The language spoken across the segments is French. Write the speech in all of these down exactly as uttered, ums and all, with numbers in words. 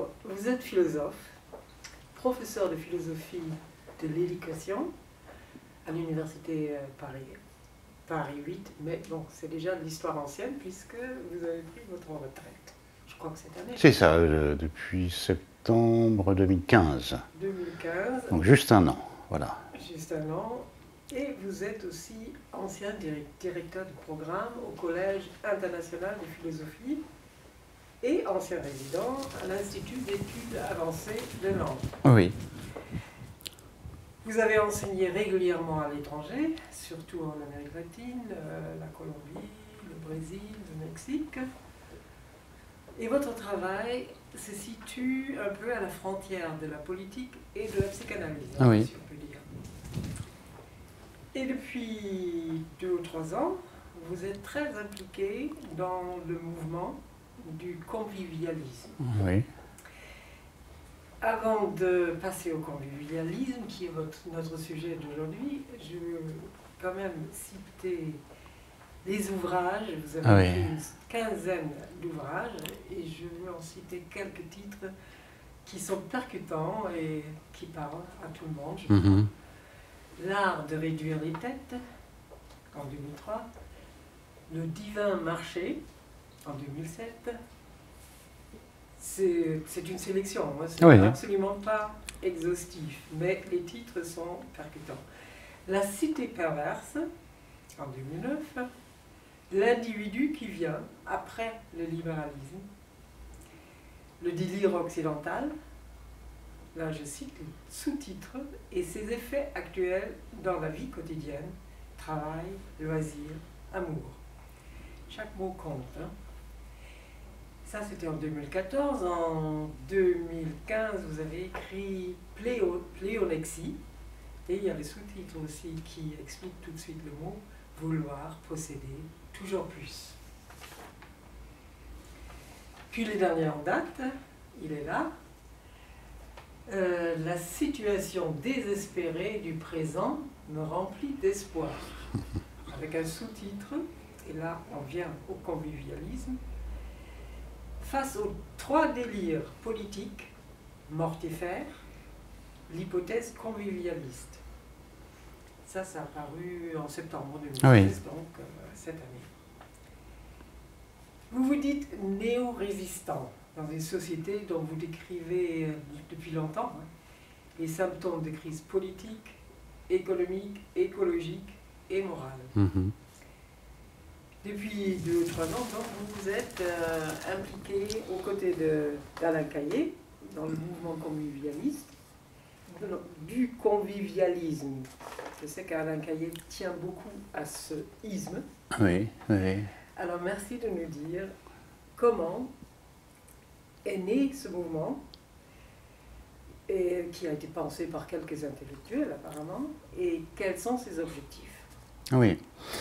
Alors, vous êtes philosophe, professeur de philosophie de l'éducation à l'université Paris, Paris huit, mais bon, c'est déjà de l'histoire ancienne puisque vous avez pris votre retraite. Je crois que cette année. C'est ça, euh, depuis septembre deux mille quinze. deux mille quinze. Donc juste un an, voilà. Juste un an. Et vous êtes aussi ancien directeur du programme au Collège international de philosophie et ancien résident à l'Institut d'études avancées de Nantes. Oui. Vous avez enseigné régulièrement à l'étranger, surtout en Amérique latine, euh, la Colombie, le Brésil, le Mexique. Et votre travail se situe un peu à la frontière de la politique et de la psychanalyse, Ah oui. si on peut dire. Et depuis deux ou trois ans, vous êtes très impliqué dans le mouvement du convivialisme. Oui. Avant de passer au convivialisme, qui est votre, notre sujet d'aujourd'hui, je veux quand même citer les ouvrages. Vous avez Ah oui. écrit une quinzaine d'ouvrages et je veux en citer quelques titres qui sont percutants et qui parlent à tout le monde. Je Mhm. L'art de réduire les têtes, en deux mille trois. Le divin marché, en deux mille sept. C'est c'est une sélection, hein, c'est Oui. absolument pas exhaustif, mais les titres sont percutants. La cité perverse, en deux mille neuf. L'individu qui vient après le libéralisme. Le délire occidental. Là, je cite le sous-titre et ses effets actuels dans la vie quotidienne, travail, loisirs, amour. Chaque mot compte. Hein. Ça, c'était en deux mille quatorze. En deux mille quinze, vous avez écrit Pléo, Pléonexie. Et il y a les sous-titres aussi qui expliquent tout de suite le mot vouloir, posséder, toujours plus. Puis les dernières dates, il est là. Euh, la situation désespérée du présent me remplit d'espoir. Avec un sous-titre, et là on vient au convivialisme. Face aux trois délires politiques mortifères, l'hypothèse convivialiste. Ça, ça a apparu en septembre deux mille seize, Oui. donc euh, cette année. Vous vous dites néo-résistant dans une société dont vous décrivez euh, depuis longtemps hein, les symptômes de crise politique, économique, écologique et morale. Mhm. Depuis deux ou trois ans, donc, vous vous êtes euh, impliqué aux côtés d'Alain Caillé dans le mouvement convivialiste, du convivialisme. Je sais qu'Alain Caillé tient beaucoup à ce isme. Oui, oui. Alors merci de nous dire comment est né ce mouvement, et qui a été pensé par quelques intellectuels apparemment, et quels sont ses objectifs. Oui.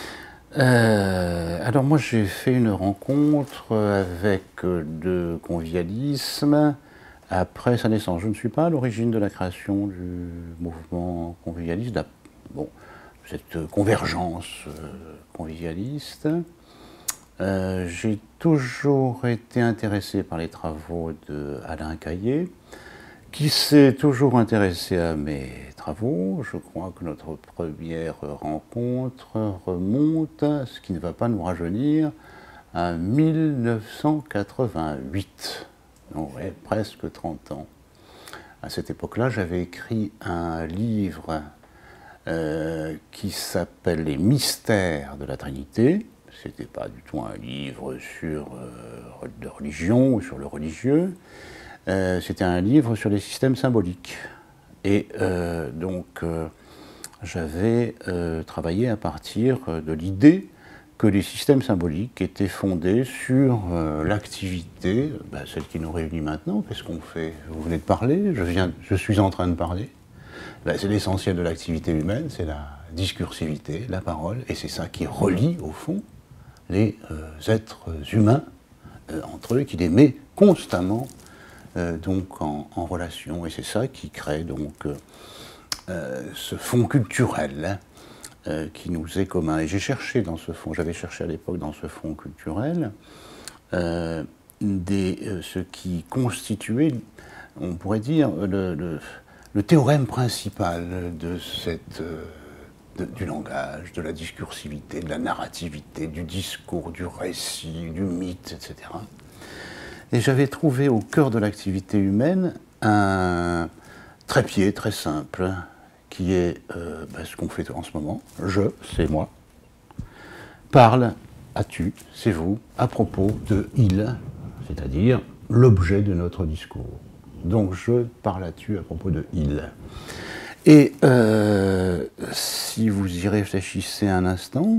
Euh, alors moi j'ai fait une rencontre avec le convivialisme après sa naissance. Je ne suis pas à l'origine de la création du mouvement convivialiste, de la- bon, cette convergence euh, convivialiste. Euh, j'ai toujours été intéressé par les travaux d'Alain Caillé, qui s'est toujours intéressé à mes travaux. Je crois que notre première rencontre remonte, ce qui ne va pas nous rajeunir, à mille neuf cent quatre-vingt-huit, donc ouais, presque trente ans. À cette époque-là, j'avais écrit un livre euh, qui s'appelle « Les mystères de la Trinité ». Ce n'était pas du tout un livre sur euh, de religion ou sur le religieux. Euh, c'était un livre sur les systèmes symboliques. Et euh, donc, euh, j'avais euh, travaillé à partir de l'idée que les systèmes symboliques étaient fondés sur euh, l'activité, bah, celle qui nous réunit maintenant. Qu'est-ce qu'on fait? Vous venez de parler, je, viens, je suis en train de parler. Bah, c'est l'essentiel de l'activité humaine, c'est la discursivité, la parole, et c'est ça qui relie, au fond, les euh, êtres humains euh, entre eux, qui les met constamment Euh, donc en, en relation, et c'est ça qui crée donc euh, euh, ce fond culturel hein, euh, qui nous est commun. Et j'ai cherché dans ce fond, j'avais cherché à l'époque dans ce fond culturel euh, des, euh, ce qui constituait, on pourrait dire, le, le, le théorème principal de cette, euh, de, du langage, de la discursivité, de la narrativité, du discours, du récit, du mythe, et cetera. Et j'avais trouvé au cœur de l'activité humaine un trépied très simple, qui est euh, ben, ce qu'on fait en ce moment. Je, c'est moi. Parle à tu, c'est vous, à propos de il, c'est-à-dire l'objet de notre discours. Donc je parle à tu à propos de il. Et euh, si vous y réfléchissez un instant,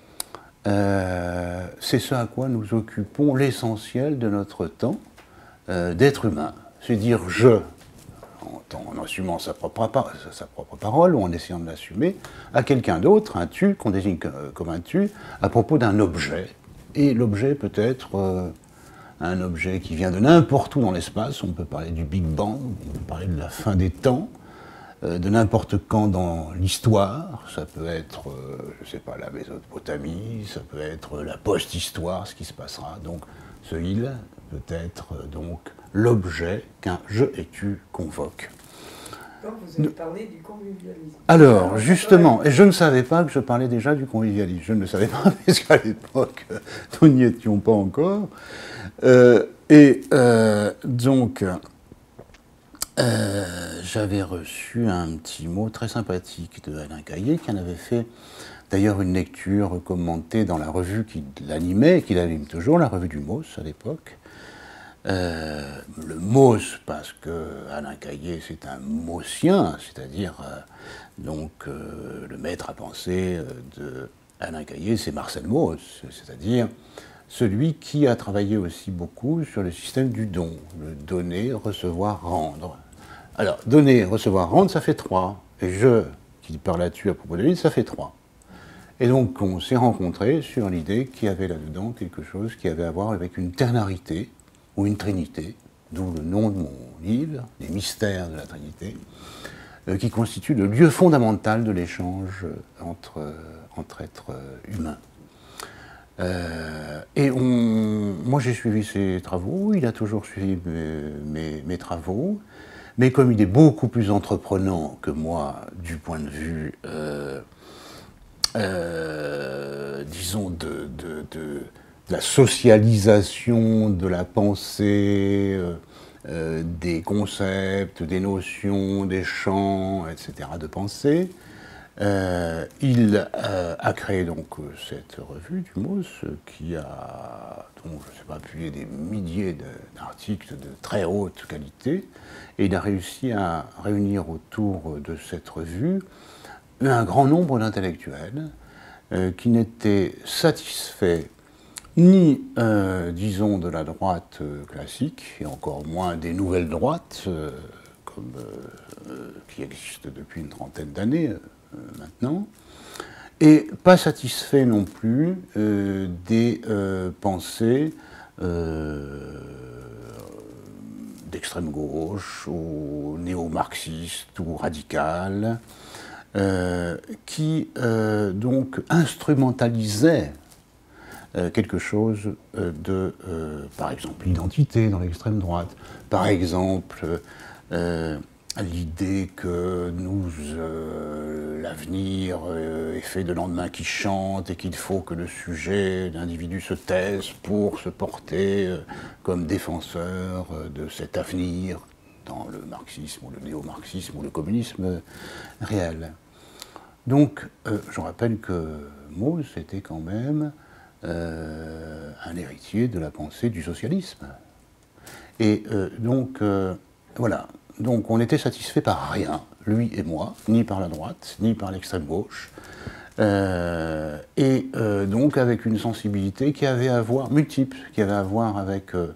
euh, c'est ce à quoi nous occupons l'essentiel de notre temps euh, d'être humain. C'est dire je, en, en assumant sa propre, sa propre parole ou en essayant de l'assumer, à quelqu'un d'autre, un tu, qu'on désigne comme un tu, à propos d'un objet. Et l'objet peut être euh, un objet qui vient de n'importe où dans l'espace. On peut parler du Big Bang, on peut parler de la fin des temps, euh, de n'importe quand dans l'histoire. Ça peut être, euh, je ne sais pas, la Mésopotamie, ça peut être la post-histoire, ce qui se passera. Donc ce il peut être euh, donc l'objet qu'un je et tu convoque. Donc vous avez parlé du convivialisme. Alors, justement, et je ne savais pas que je parlais déjà du convivialisme. Je ne le savais pas, parce qu'à l'époque, nous n'y étions pas encore. Euh, et euh, donc, euh, j'avais reçu un petit mot très sympathique de Alain Caillé, qui en avait fait d'ailleurs une lecture commentée dans la revue qui l'animait, et qui l'anime toujours, la revue du M O S à l'époque. Euh, le M O S, parce que Alain Caillé, c'est un Mossien, c'est-à-dire, euh, donc, euh, le maître à penser de Alain Caillé, c'est Marcel Mauss, c'est-à-dire celui qui a travaillé aussi beaucoup sur le système du don, le donner, recevoir, rendre. Alors, donner, recevoir, rendre, ça fait trois. Et je, qui parle là-dessus à propos de lui, ça fait trois. Et donc, on s'est rencontrés sur l'idée qu'il y avait là-dedans quelque chose qui avait à voir avec une ternarité, ou une trinité, d'où le nom de mon livre, Les mystères de la Trinité, euh, qui constitue le lieu fondamental de l'échange entre, euh, entre êtres euh, humains. Euh, et on, moi j'ai suivi ses travaux, il a toujours suivi mes, mes, mes travaux, mais comme il est beaucoup plus entreprenant que moi du point de vue, euh, euh, disons, de, de, de de la socialisation de la pensée, euh, euh, des concepts, des notions, des champs, et cetera de pensée. Euh, il euh, a créé donc cette revue du M O S qui a, donc, je ne sais pas, publié des milliers d'articles de très haute qualité, et il a réussi à réunir autour de cette revue un grand nombre d'intellectuels euh, qui n'étaient satisfaits ni, euh, disons, de la droite euh, classique, et encore moins des nouvelles droites, euh, comme, euh, qui existent depuis une trentaine d'années euh, maintenant, et pas satisfait non plus euh, des euh, pensées euh, d'extrême gauche, ou néo-marxistes, ou radicales, euh, qui euh, donc instrumentalisaient quelque chose de, euh, par exemple, l'identité dans l'extrême droite, par exemple, euh, l'idée que nous, euh, l'avenir euh, est fait de lendemains qui chantent et qu'il faut que le sujet, l'individu se taise pour se porter euh, comme défenseur euh, de cet avenir dans le marxisme ou le néo-marxisme ou le communisme réel. Donc, euh, je rappelle que Mauss était quand même Euh, un héritier de la pensée du socialisme. Et euh, donc, euh, voilà. Donc, on était satisfait par rien, lui et moi, ni par la droite, ni par l'extrême gauche. Euh, et euh, donc, avec une sensibilité qui avait à voir, multiple, qui avait à voir avec euh,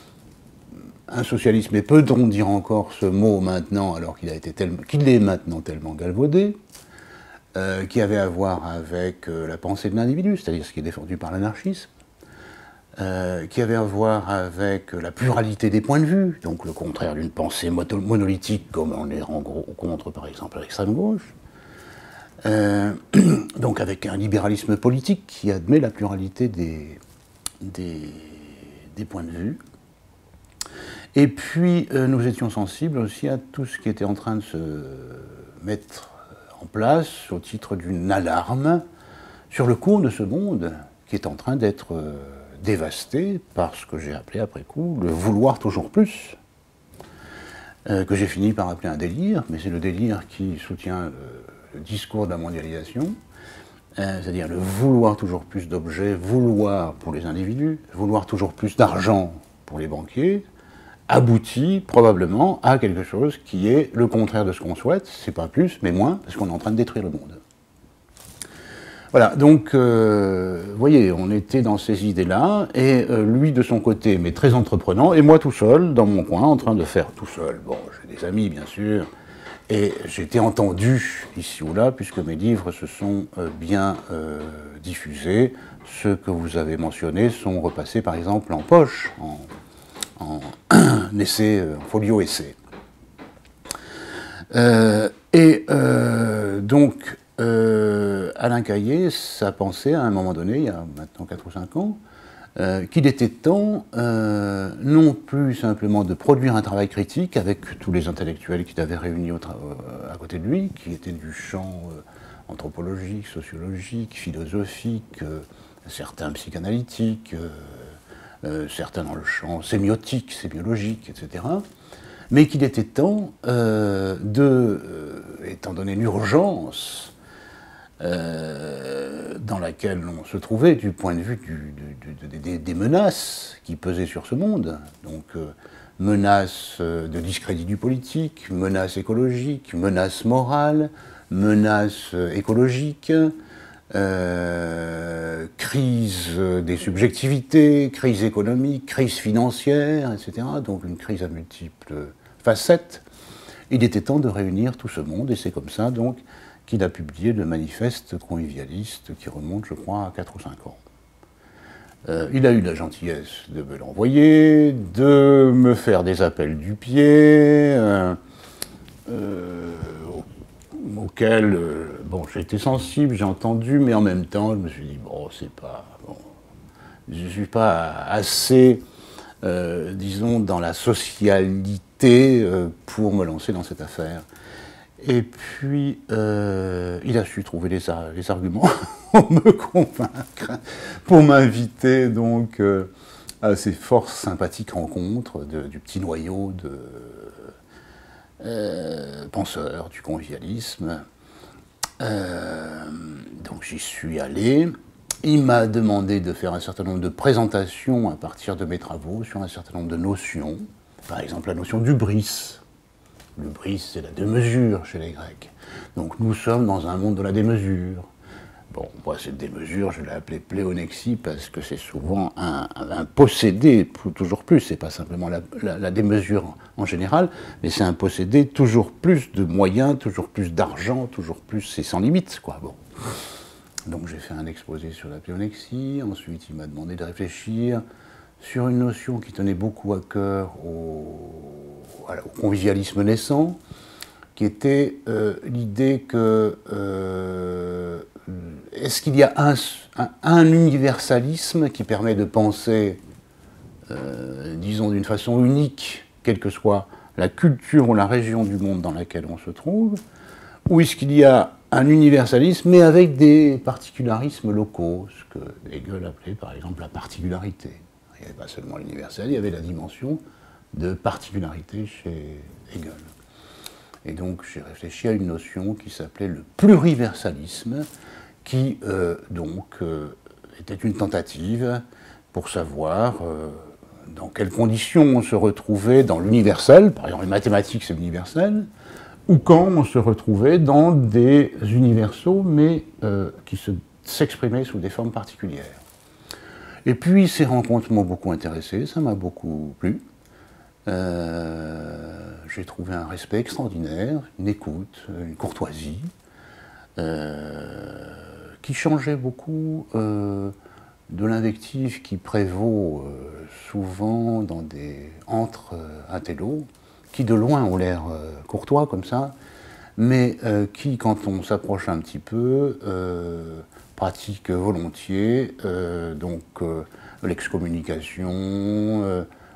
un socialisme, et peut-on dire encore ce mot maintenant, alors qu'il a été tellement, qu'il est maintenant tellement galvaudé, Euh, qui avait à voir avec euh, la pensée de l'individu, c'est-à-dire ce qui est défendu par l'anarchisme, euh, qui avait à voir avec euh, la pluralité des points de vue, donc le contraire d'une pensée monolithique comme on est en gros contre par exemple à l'extrême gauche, euh, donc avec un libéralisme politique qui admet la pluralité des, des, des points de vue, Et puis, euh, nous étions sensibles aussi à tout ce qui était en train de se mettre en place au titre d'une alarme sur le cours de ce monde qui est en train d'être euh, dévasté par ce que j'ai appelé après coup le vouloir toujours plus, euh, que j'ai fini par appeler un délire, mais c'est le délire qui soutient le, le discours de la mondialisation, euh, c'est-à-dire le vouloir toujours plus d'objets, vouloir pour les individus, vouloir toujours plus d'argent pour les banquiers, aboutit probablement à quelque chose qui est le contraire de ce qu'on souhaite, c'est pas plus, mais moins, parce qu'on est en train de détruire le monde. Voilà, donc, euh, vous voyez, on était dans ces idées-là, et euh, lui de son côté, mais très entreprenant, et moi tout seul, dans mon coin, en train de faire tout seul. Bon, j'ai des amis, bien sûr, et j'ai été entendu ici ou là, puisque mes livres se sont euh, bien euh, diffusés. Ceux que vous avez mentionnés sont repassés, par exemple, en poche, en en essai, en folio essai. Euh, et euh, donc, euh, Alain Caillé, ça pensait à un moment donné, il y a maintenant quatre ou cinq ans, euh, qu'il était temps, euh, non plus simplement de produire un travail critique avec tous les intellectuels qu'il avait réunis au à côté de lui, qui étaient du champ euh, anthropologique, sociologique, philosophique, euh, certains psychanalytiques, euh, Euh, certains dans le champ sémiotique, sémiologique, et cetera, mais qu'il était temps euh, de, euh, étant donné l'urgence euh, dans laquelle on se trouvait du point de vue du, du, du, des, des menaces qui pesaient sur ce monde, donc euh, menaces de discrédit du politique, menaces écologiques, menaces morales, menaces écologiques, Euh, crise des subjectivités, crise économique, crise financière, et cetera. Donc une crise à multiples facettes. Il était temps de réunir tout ce monde, et c'est comme ça donc qu'il a publié le manifeste convivialiste qui remonte, je crois, à quatre ou cinq ans. Euh, il a eu la gentillesse de me l'envoyer, de me faire des appels du pied, euh, euh, auquel, euh, bon, j'ai été sensible, j'ai entendu, mais en même temps, je me suis dit, bon, c'est pas, bon, je ne suis pas assez, euh, disons, dans la socialité euh, pour me lancer dans cette affaire. Et puis, euh, il a su trouver les, les arguments pour me convaincre, pour m'inviter, donc, euh, à ces forces sympathiques rencontres de, du petit noyau de... Euh, penseur du convivialisme. Euh, donc j'y suis allé. Il m'a demandé de faire un certain nombre de présentations à partir de mes travaux sur un certain nombre de notions. Par exemple, la notion du bris. Le bris, c'est la démesure chez les Grecs. Donc nous sommes dans un monde de la démesure. Bon, moi, cette démesure, je l'ai appelée pléonexie parce que c'est souvent un, un, un possédé, toujours plus. C'est pas simplement la, la, la démesure en général, mais c'est un possédé toujours plus de moyens, toujours plus d'argent, toujours plus, c'est sans limite, quoi. Bon. Donc j'ai fait un exposé sur la pléonexie. Ensuite, il m'a demandé de réfléchir sur une notion qui tenait beaucoup à cœur au, au convivialisme naissant, qui était euh, l'idée que euh, est-ce qu'il y a un, un, un universalisme qui permet de penser, euh, disons d'une façon unique, quelle que soit la culture ou la région du monde dans laquelle on se trouve, ou est-ce qu'il y a un universalisme mais avec des particularismes locaux, ce que Hegel appelait par exemple la particularité. Il n'y avait pas seulement l'universel, il y avait la dimension de particularité chez Hegel. Et donc j'ai réfléchi à une notion qui s'appelait le pluriversalisme, qui euh, donc euh, était une tentative pour savoir euh, dans quelles conditions on se retrouvait dans l'universel, par exemple les mathématiques c'est l'universel, ou quand on se retrouvait dans des universaux, mais euh, qui se, s'exprimaient sous des formes particulières. Et puis ces rencontres m'ont beaucoup intéressé, ça m'a beaucoup plu. Euh, j'ai trouvé un respect extraordinaire, une écoute, une courtoisie, euh, qui changeait beaucoup euh, de l'invective qui prévaut euh, souvent dans des entre euh, intellos, qui de loin ont l'air euh, courtois comme ça, mais euh, qui, quand on s'approche un petit peu, euh, pratiquent volontiers, euh, donc euh, l'excommunication, euh,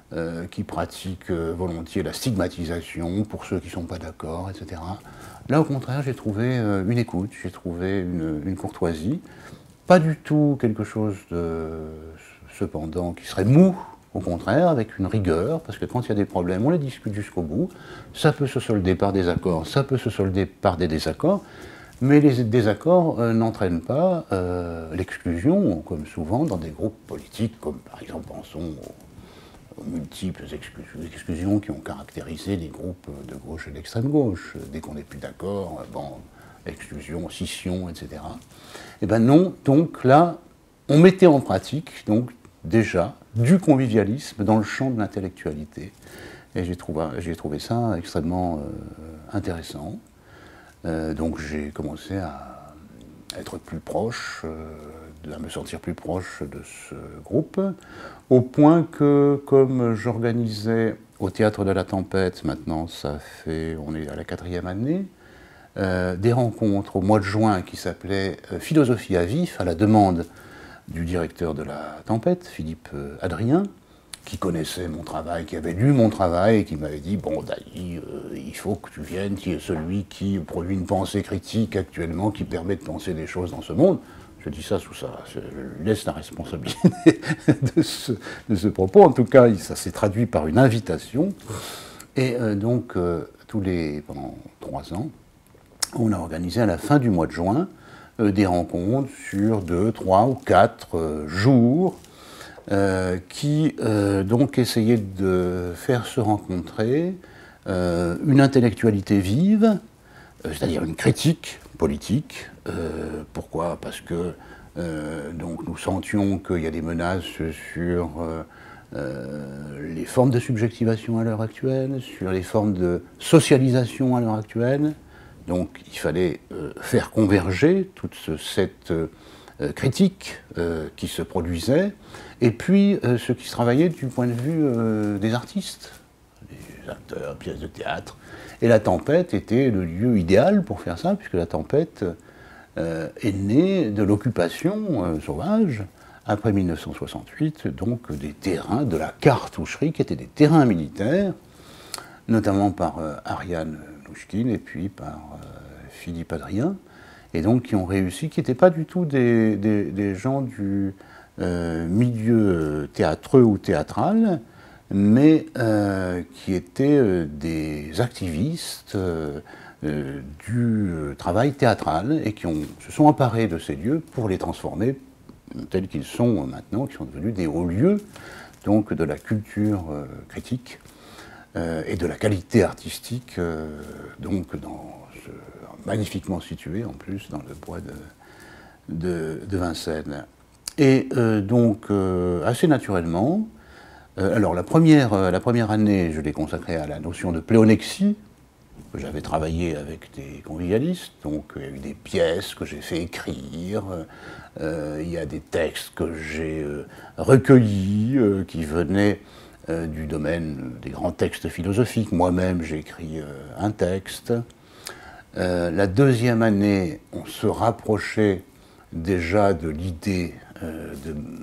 euh, qui pratiquent euh, volontiers la stigmatisation pour ceux qui ne sont pas d'accord, et cetera. Là, au contraire, j'ai trouvé euh, une écoute, j'ai trouvé une, une courtoisie, pas du tout quelque chose de, cependant, qui serait mou, au contraire, avec une rigueur, parce que quand il y a des problèmes, on les discute jusqu'au bout. Ça peut se solder par des accords, ça peut se solder par des désaccords, mais les désaccords euh, n'entraînent pas euh, l'exclusion, comme souvent dans des groupes politiques, comme par exemple, pensons aux, aux multiples exclusions qui ont caractérisé les groupes de gauche et d'extrême gauche. Dès qu'on n'est plus d'accord, bon, exclusion, scission, et cetera. Eh bien non, donc là, on mettait en pratique, donc, déjà, du convivialisme dans le champ de l'intellectualité. Et j'ai trouvé, j'ai trouvé ça extrêmement euh, intéressant. Euh, donc j'ai commencé à être plus proche, euh, à me sentir plus proche de ce groupe, au point que, comme j'organisais au Théâtre de la Tempête, maintenant ça fait, on est à la quatrième année, euh, des rencontres au mois de juin qui s'appelaient euh, Philosophie à vif, à la demande du directeur de la Tempête, Philippe Adrien, qui connaissait mon travail, qui avait lu mon travail et qui m'avait dit « Bon, Dany, euh, il faut que tu viennes, qui est celui qui produit une pensée critique actuellement, qui permet de penser des choses dans ce monde. » Je dis ça sous ça, je laisse la responsabilité de ce, de ce propos. En tout cas, ça s'est traduit par une invitation. Et euh, donc, euh, tous les, pendant trois ans, on a organisé à la fin du mois de juin euh, des rencontres sur deux, trois ou quatre euh, jours euh, qui euh, donc essayaient de faire se rencontrer euh, une intellectualité vive, euh, c'est-à-dire une critique politique. Euh, pourquoi ? Parce que euh, donc nous sentions qu'il y a des menaces sur euh, euh, les formes de subjectivation à l'heure actuelle, sur les formes de socialisation à l'heure actuelle. Donc il fallait euh, faire converger toute ce, cette euh, critique euh, qui se produisait, et puis euh, ce qui se travaillait du point de vue euh, des artistes, des acteurs, pièces de théâtre. Et la Tempête était le lieu idéal pour faire ça, puisque la Tempête euh, est née de l'occupation euh, sauvage, après mille neuf cent soixante-huit, donc des terrains de la cartoucherie, qui étaient des terrains militaires, notamment par euh, Ariane Nouchkine et puis par euh, Philippe Adrien, et donc qui ont réussi, qui n'étaient pas du tout des, des, des gens du euh, milieu théâtreux ou théâtral, mais euh, qui étaient euh, des activistes euh, euh, du euh, travail théâtral et qui ont, se sont emparés de ces lieux pour les transformer tels qu'ils sont maintenant, qui sont devenus des hauts lieux donc de la culture euh, critique euh, et de la qualité artistique, euh, donc dans ce, magnifiquement situé en plus dans le bois de, de, de Vincennes. Et euh, donc euh, assez naturellement, Euh, alors la première, euh, la première année, je l'ai consacrée à la notion de pléonexie. J'avais travaillé avec des convivialistes, donc il y a eu des pièces que j'ai fait écrire, euh, il y a des textes que j'ai euh, recueillis, euh, qui venaient euh, du domaine des grands textes philosophiques. Moi-même, j'ai écrit euh, un texte. Euh, la deuxième année, on se rapprochait déjà de l'idée euh,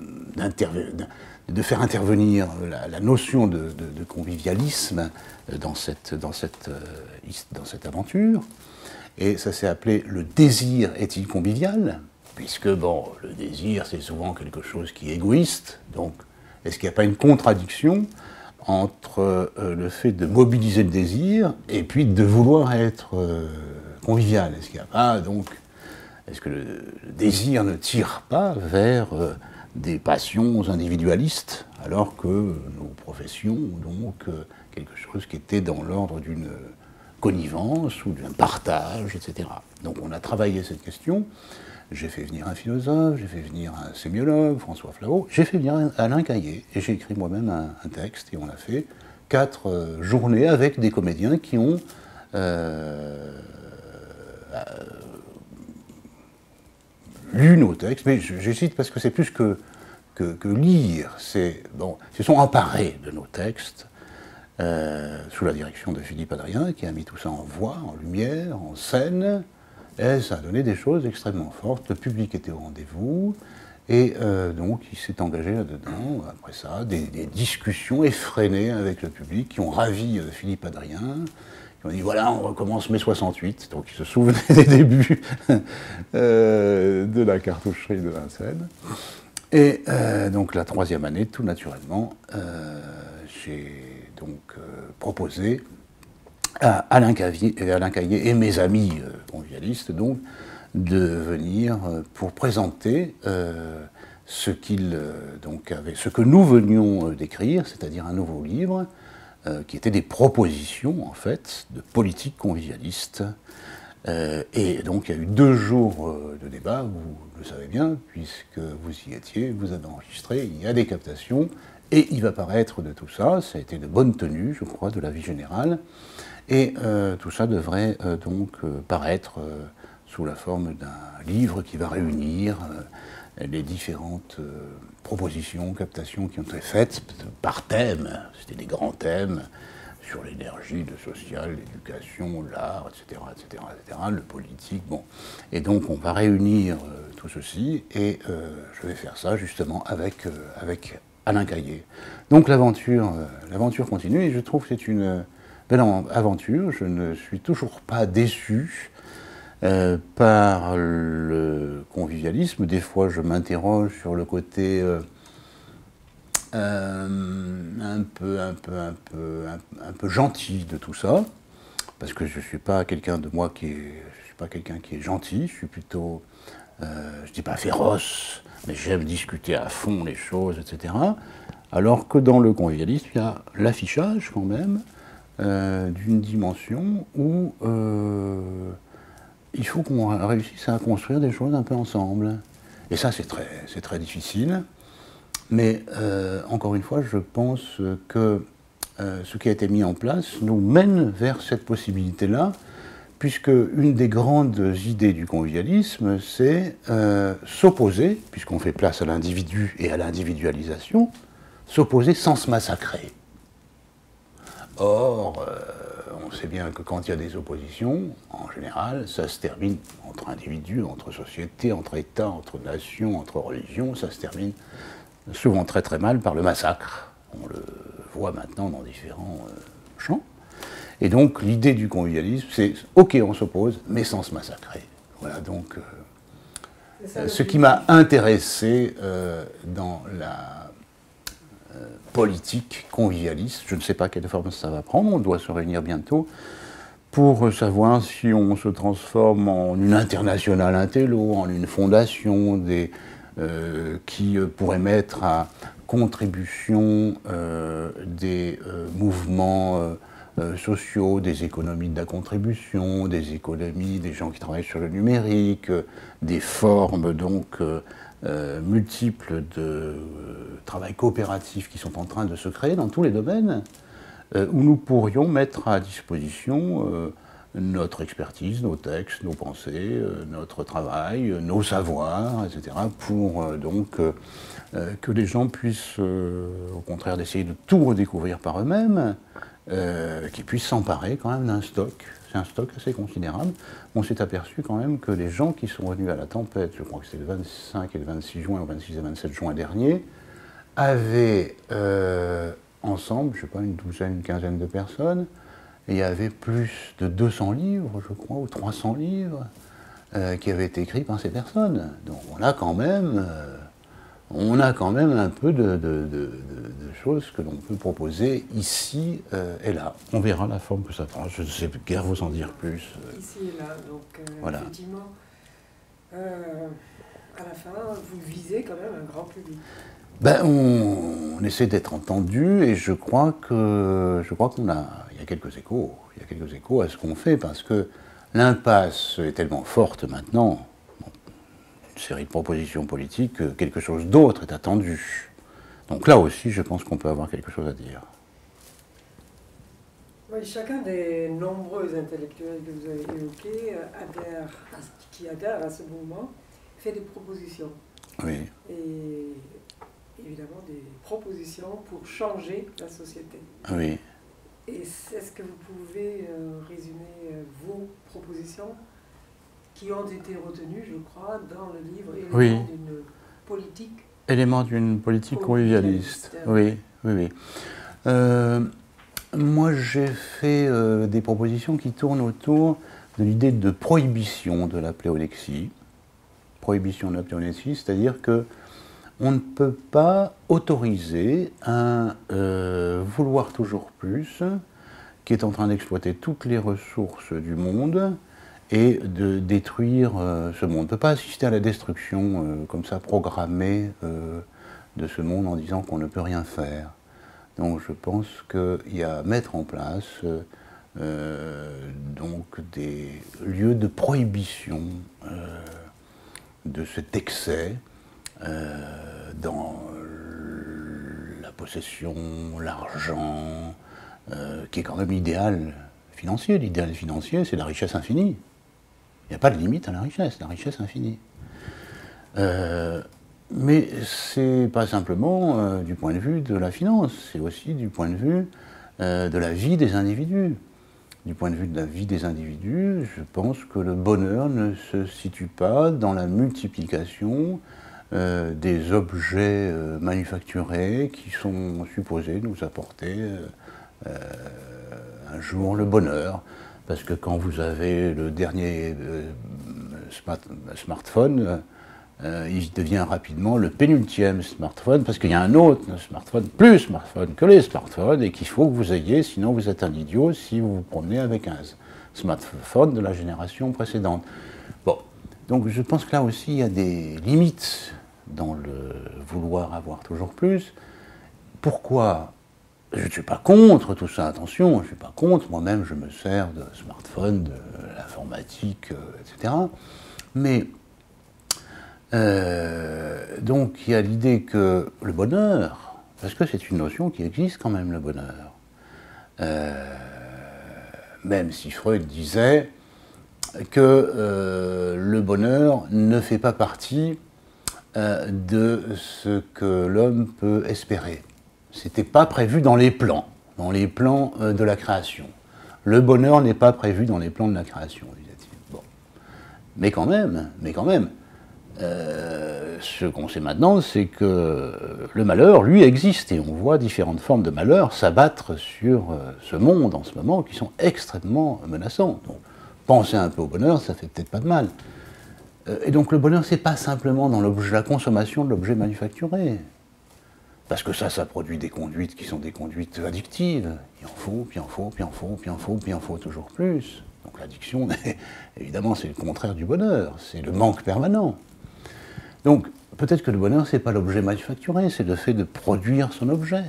de, de faire intervenir la, la notion de, de, de convivialisme dans cette, dans, cette, dans cette aventure. Et ça s'est appelé « Le désir est-il convivial ?» Puisque, bon, le désir, c'est souvent quelque chose qui est égoïste. Donc, est-ce qu'il n'y a pas une contradiction entre euh, le fait de mobiliser le désir et puis de vouloir être euh, convivial? Est-ce qu'il n'y a pas, donc, est-ce que le, le désir ne tire pas vers euh, des passions individualistes, alors que nos professions ont donc euh, quelque chose qui était dans l'ordre d'une connivence ou d'un partage, et cetera. Donc on a travaillé cette question. J'ai fait venir un philosophe, j'ai fait venir un sémiologue, François Flahault, j'ai fait venir Alain Caillé, et j'ai écrit moi-même un, un texte, et on a fait quatre euh, journées avec des comédiens qui ont euh, euh, lu nos textes, mais j'hésite parce que c'est plus que, que, que lire, c'est, bon, ils se sont emparés de nos textes, euh, sous la direction de Philippe Adrien, qui a mis tout ça en voix, en lumière, en scène, et ça a donné des choses extrêmement fortes. Le public était au rendez-vous, Et euh, donc, il s'est engagé là-dedans. Après ça, des, des discussions effrénées avec le public qui ont ravi euh, Philippe Adrien. Ils ont dit voilà, on recommence mai soixante-huit. Donc, il se souvenait des débuts euh, de la cartoucherie de Vincennes. Et euh, donc, la troisième année, tout naturellement, euh, j'ai donc euh, proposé à Alain Cavier, Alain Caillé et mes amis euh, convivialistes, donc, de venir pour présenter euh, ce, qu'il, euh, donc avait, ce que nous venions d'écrire, c'est-à-dire un nouveau livre, euh, qui était des propositions, en fait, de politique convivialiste. Euh, et donc il y a eu deux jours euh, de débat, vous le savez bien, puisque vous y étiez, vous avez enregistré, il y a des captations, et il va paraître de tout ça, ça a été de bonne tenue, je crois, de la vie générale, et euh, tout ça devrait euh, donc euh, paraître euh, sous la forme d'un livre qui va réunir euh, les différentes euh, propositions, captations qui ont été faites par thème. C'était des grands thèmes sur l'énergie, le social, l'éducation, l'art, et cetera, et cetera, et cetera, le politique. Bon. Et donc on va réunir euh, tout ceci et euh, je vais faire ça justement avec, euh, avec Alain Caillé. Donc l'aventure, euh, l'aventure continue et je trouve que c'est une belle aventure. Je ne suis toujours pas déçu Euh, par le convivialisme. Des fois, je m'interroge sur le côté euh, euh, un peu, un peu, un peu, un, un peu gentil de tout ça, parce que je suis pas quelqu'un de moi qui est, je suis pas quelqu'un qui est gentil. Je suis plutôt, euh, je dis pas féroce, mais j'aime discuter à fond les choses, et cetera. Alors que dans le convivialisme, il y a l'affichage quand même euh, d'une dimension où euh, il faut qu'on réussisse à construire des choses un peu ensemble. Et ça, c'est très, c'est très difficile. Mais euh, encore une fois, je pense que euh, ce qui a été mis en place nous mène vers cette possibilité-là, puisque une des grandes idées du convivialisme, c'est euh, s'opposer, puisqu'on fait place à l'individu et à l'individualisation, s'opposer sans se massacrer. Or, euh, on sait bien que quand il y a des oppositions, en général, ça se termine entre individus, entre sociétés, entre États, entre nations, entre religions, ça se termine souvent très très mal par le massacre. On le voit maintenant dans différents euh, champs. Et donc l'idée du convivialisme, c'est ok, on s'oppose, mais sans se massacrer. Voilà donc euh, ça, ce qui m'a intéressé euh, dans la politique convivialiste. Je ne sais pas quelle forme ça va prendre, on doit se réunir bientôt pour savoir si on se transforme en une internationale intello, en une fondation des, euh, qui pourrait mettre à contribution euh, des euh, mouvements euh, euh, sociaux, des économies de la contribution, des économies des gens qui travaillent sur le numérique, euh, des formes donc euh, Euh, multiples de euh, travail coopératif qui sont en train de se créer dans tous les domaines, euh, où nous pourrions mettre à disposition euh, notre expertise, nos textes, nos pensées, euh, notre travail, euh, nos savoirs, et cetera, pour euh, donc euh, euh, que les gens puissent, euh, au contraire d'essayer de tout redécouvrir par eux-mêmes, euh, qu'ils puissent s'emparer quand même d'un stock. C'est un stock assez considérable. On s'est aperçu quand même que les gens qui sont venus à la tempête, je crois que c'est le vingt-cinq et le vingt-six juin, ou vingt-six et vingt-sept juin dernier, avaient euh, ensemble, je ne sais pas, une douzaine, une quinzaine de personnes, et il y avait plus de deux cents livres, je crois, ou trois cents livres, euh, qui avaient été écrits par ces personnes. Donc on a quand même, euh, on a quand même un peu de, de, de, de, de choses que l'on peut proposer ici euh, et là. On verra la forme que ça prend. Je ne sais guère vous en dire plus. Ici et là, donc euh, voilà. Effectivement, euh, à la fin, vous visez quand même un grand public. Ben, on, on essaie d'être entendu et je crois que je crois qu'on a, il y a quelques échos, il y a quelques échos à ce qu'on fait parce que l'impasse est tellement forte maintenant. Une série de propositions politiques, que quelque chose d'autre est attendu. Donc là aussi, je pense qu'on peut avoir quelque chose à dire. Oui, chacun des nombreux intellectuels que vous avez évoqués adhère à, qui adhèrent à ce mouvement fait des propositions. Oui. Et évidemment des propositions pour changer la société. Oui. Et est-ce que vous pouvez euh, résumer euh, vos propositions qui ont été retenues, je crois, dans le livre et oui. d'une politique. Élément d'une politique convivialiste. Oui, oui, oui. Euh, moi, j'ai fait euh, des propositions qui tournent autour de l'idée de prohibition de la pléolexie. Prohibition de la pléolexie, c'est-à-dire que on ne peut pas autoriser un euh, vouloir toujours plus qui est en train d'exploiter toutes les ressources du monde et de détruire euh, ce monde. On ne peut pas assister à la destruction euh, comme ça programmée euh, de ce monde en disant qu'on ne peut rien faire. Donc je pense qu'il y a à mettre en place euh, euh, donc des lieux de prohibition euh, de cet excès euh, dans la possession, l'argent, euh, qui est quand même l'idéal financier. L'idéal financier, c'est la richesse infinie. Il n'y a pas de limite à la richesse, la richesse infinie. Euh, mais c'est pas simplement euh, du point de vue de la finance, c'est aussi du point de vue euh, de la vie des individus. Du point de vue de la vie des individus, je pense que le bonheur ne se situe pas dans la multiplication euh, des objets euh, manufacturés qui sont supposés nous apporter euh, euh, un jour le bonheur. Parce que quand vous avez le dernier euh, smart, smartphone, euh, il devient rapidement le pénultième smartphone, parce qu'il y a un autre smartphone, plus smartphone que les smartphones, et qu'il faut que vous ayez, sinon vous êtes un idiot si vous vous promenez avec un smartphone de la génération précédente. Bon, donc je pense que là aussi il y a des limites dans le vouloir avoir toujours plus. Pourquoi ? Je ne suis pas contre tout ça, attention, je ne suis pas contre, moi-même je me sers de smartphone, de l'informatique, euh, et cetera. Mais, euh, donc il y a l'idée que le bonheur, parce que c'est une notion qui existe quand même, le bonheur, euh, même si Freud disait que euh, le bonheur ne fait pas partie euh, de ce que l'homme peut espérer. C'était pas prévu dans les plans, dans les plans euh, de la création. Le bonheur n'est pas prévu dans les plans de la création, disait-il. Bon. Mais quand même, mais quand même, euh, ce qu'on sait maintenant, c'est que le malheur, lui, existe, et on voit différentes formes de malheur s'abattre sur euh, ce monde en ce moment, qui sont extrêmement menaçants. Donc, penser un peu au bonheur, ça fait peut-être pas de mal. Euh, et donc le bonheur, c'est pas simplement dans la consommation de l'objet manufacturé. Parce que ça, ça produit des conduites qui sont des conduites addictives. Il en faut, puis il en faut, puis il en faut, puis il en faut, puis il en faut toujours plus. Donc l'addiction, évidemment, c'est le contraire du bonheur, c'est le manque permanent. Donc peut-être que le bonheur, c'est pas l'objet manufacturé, c'est le fait de produire son objet.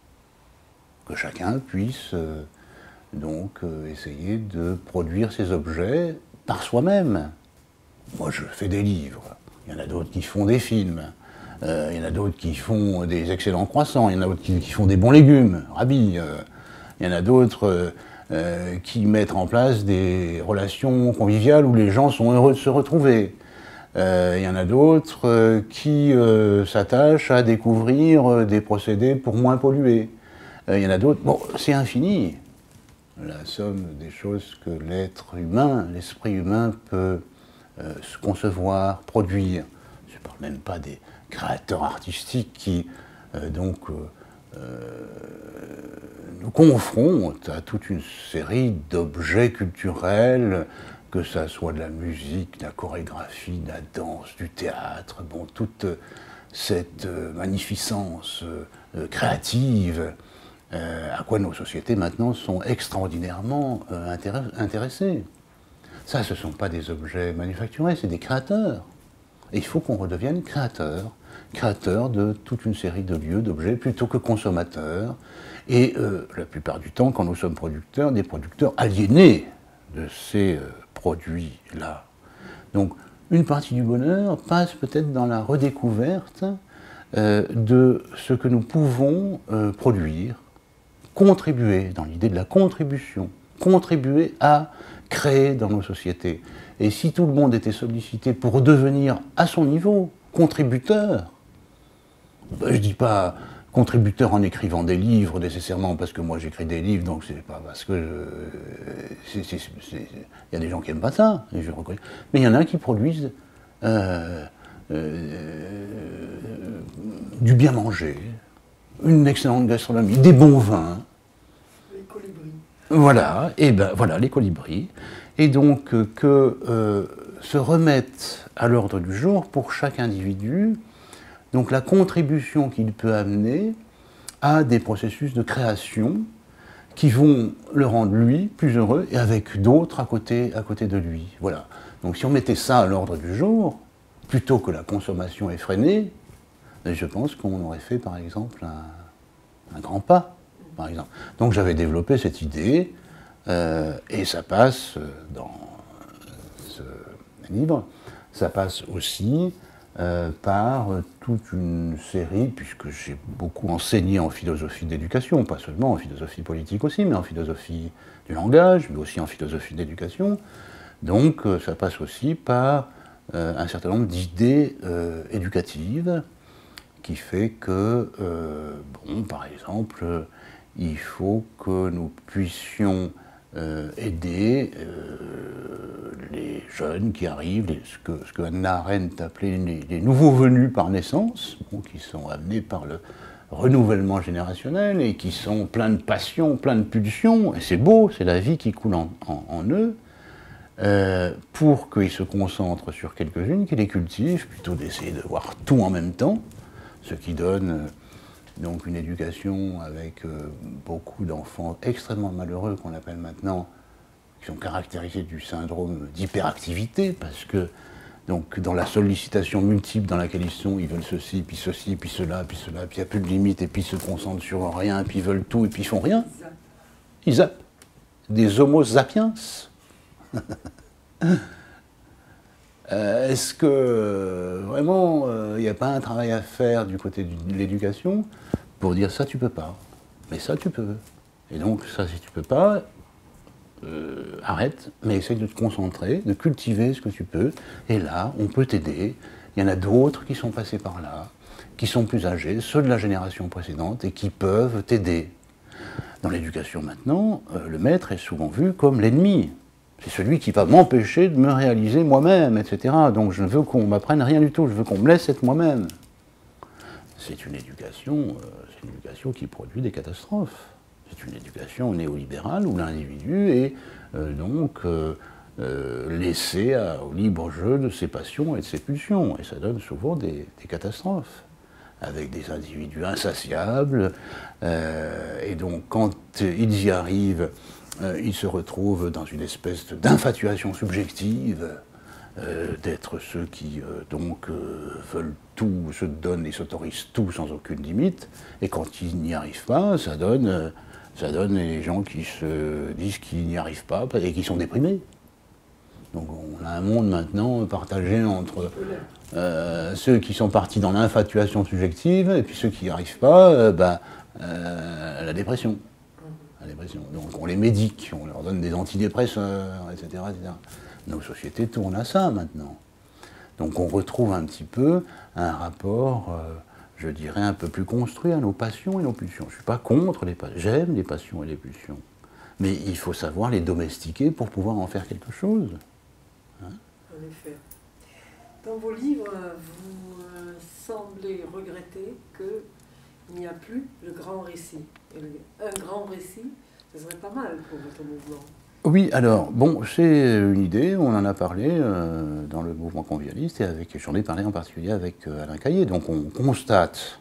Que chacun puisse euh, donc euh, essayer de produire ses objets par soi-même. Moi, je fais des livres. Il y en a d'autres qui font des films. Euh, il y en a d'autres qui font des excellents croissants, il y en a d'autres qui, qui font des bons légumes, rabi. Euh, il y en a d'autres euh, euh, qui mettent en place des relations conviviales où les gens sont heureux de se retrouver. Euh, il y en a d'autres euh, qui euh, s'attachent à découvrir euh, des procédés pour moins polluer. Euh, il y en a d'autres... Bon, c'est infini. La somme des choses que l'être humain, l'esprit humain peut euh, se concevoir, produire. Je ne parle même pas des créateurs artistiques qui euh, donc euh, euh, nous confrontent à toute une série d'objets culturels, que ça soit de la musique, de la chorégraphie, de la danse, du théâtre, bon, toute cette euh, magnificence euh, créative euh, à quoi nos sociétés maintenant sont extraordinairement euh, intéressées. Ça, ce ne sont pas des objets manufacturés, c'est des créateurs. Et il faut qu'on redevienne créateur, créateur de toute une série de lieux, d'objets, plutôt que consommateur. Et euh, la plupart du temps, quand nous sommes producteurs, des producteurs aliénés de ces euh, produits-là. Donc, une partie du bonheur passe peut-être dans la redécouverte euh, de ce que nous pouvons euh, produire, contribuer, dans l'idée de la contribution, contribuer à créer dans nos sociétés. Et si tout le monde était sollicité pour devenir, à son niveau, contributeur, ben, je ne dis pas contributeur en écrivant des livres nécessairement, parce que moi j'écris des livres, donc c'est pas parce que... Il y a des gens qui n'aiment pas ça, et je reconnais. Mais il y en a qui produisent euh, euh, du bien manger, une excellente gastronomie, des bons vins. Les colibris. Voilà, et ben voilà, les colibris. Et donc euh, que euh, se remettent à l'ordre du jour pour chaque individu, donc la contribution qu'il peut amener à des processus de création qui vont le rendre, lui, plus heureux, et avec d'autres à côté, à côté de lui. Voilà. Donc si on mettait ça à l'ordre du jour, plutôt que la consommation effrénée, je pense qu'on aurait fait, par exemple, un, un grand pas, par exemple. Donc j'avais développé cette idée, euh, et ça passe dans ce livre, ça passe aussi euh, par toute une série, puisque j'ai beaucoup enseigné en philosophie d'éducation, pas seulement en philosophie politique aussi, mais en philosophie du langage, mais aussi en philosophie d'éducation. Donc euh, ça passe aussi par euh, un certain nombre d'idées euh, éducatives qui fait que, euh, bon, par exemple, euh, il faut que nous puissions euh, aider euh, les jeunes qui arrivent, les, ce, que, ce que Hannah Arendt appelait les, les nouveaux venus par naissance, bon, qui sont amenés par le renouvellement générationnel et qui sont pleins de passion, pleins de pulsions, et c'est beau, c'est la vie qui coule en, en, en eux, euh, pour qu'ils se concentrent sur quelques-unes, qu'ils les cultivent, plutôt d'essayer de voir tout en même temps, ce qui donne euh, donc une éducation avec euh, beaucoup d'enfants extrêmement malheureux qu'on appelle maintenant, qui sont caractérisés du syndrome d'hyperactivité, parce que donc dans la sollicitation multiple dans laquelle ils sont, ils veulent ceci, puis ceci, puis cela, puis cela, puis il n'y a plus de limite, et puis ils se concentrent sur rien, puis ils veulent tout, et puis ils font rien. Ils zappent. Des homo sapiens. Euh, Est-ce que euh, vraiment il n'y euh, a pas un travail à faire du côté de l'éducation pour dire ça tu peux pas, mais ça tu peux. Et donc ça si tu peux pas, euh, arrête, mais essaye de te concentrer, de cultiver ce que tu peux. Et là on peut t'aider. Il y en a d'autres qui sont passés par là, qui sont plus âgés, ceux de la génération précédente, et qui peuvent t'aider. Dans l'éducation maintenant, euh, le maître est souvent vu comme l'ennemi. C'est celui qui va m'empêcher de me réaliser moi-même, et cetera. Donc je ne veux qu'on m'apprenne rien du tout, je veux qu'on me laisse être moi-même. C'est une éducation, euh, c'est une éducation qui produit des catastrophes. C'est une éducation néolibérale où l'individu est euh, donc euh, euh, laissé à, au libre jeu de ses passions et de ses pulsions. Et ça donne souvent des, des catastrophes, avec des individus insatiables. Euh, et donc quand ils y arrivent, Euh, ils se retrouvent dans une espèce d'infatuation subjective, euh, d'être ceux qui euh, donc euh, veulent tout, se donnent et s'autorisent tout sans aucune limite, et quand ils n'y arrivent pas, ça donne, euh, ça donne les gens qui se disent qu'ils n'y arrivent pas et qui sont déprimés. Donc on a un monde maintenant partagé entre euh, ceux qui sont partis dans l'infatuation subjective, et puis ceux qui n'y arrivent pas, euh, bah, euh, la dépression. La dépression. Donc on les médique, on leur donne des antidépresseurs, et cetera, et cetera. Nos sociétés tournent à ça maintenant. Donc on retrouve un petit peu un rapport, euh, je dirais, un peu plus construit à nos passions et nos pulsions. Je ne suis pas contre les passions, j'aime les passions et les pulsions. Mais il faut savoir les domestiquer pour pouvoir en faire quelque chose. Hein? En effet. Dans vos livres, vous euh, semblez regretter que il n'y a plus le grand récit. Et le, un grand récit, ce serait pas mal pour votre mouvement. Oui, alors, bon, c'est une idée, on en a parlé euh, dans le mouvement convivialiste, et avec, j'en ai parlé en particulier avec euh, Alain Caillé. Donc on constate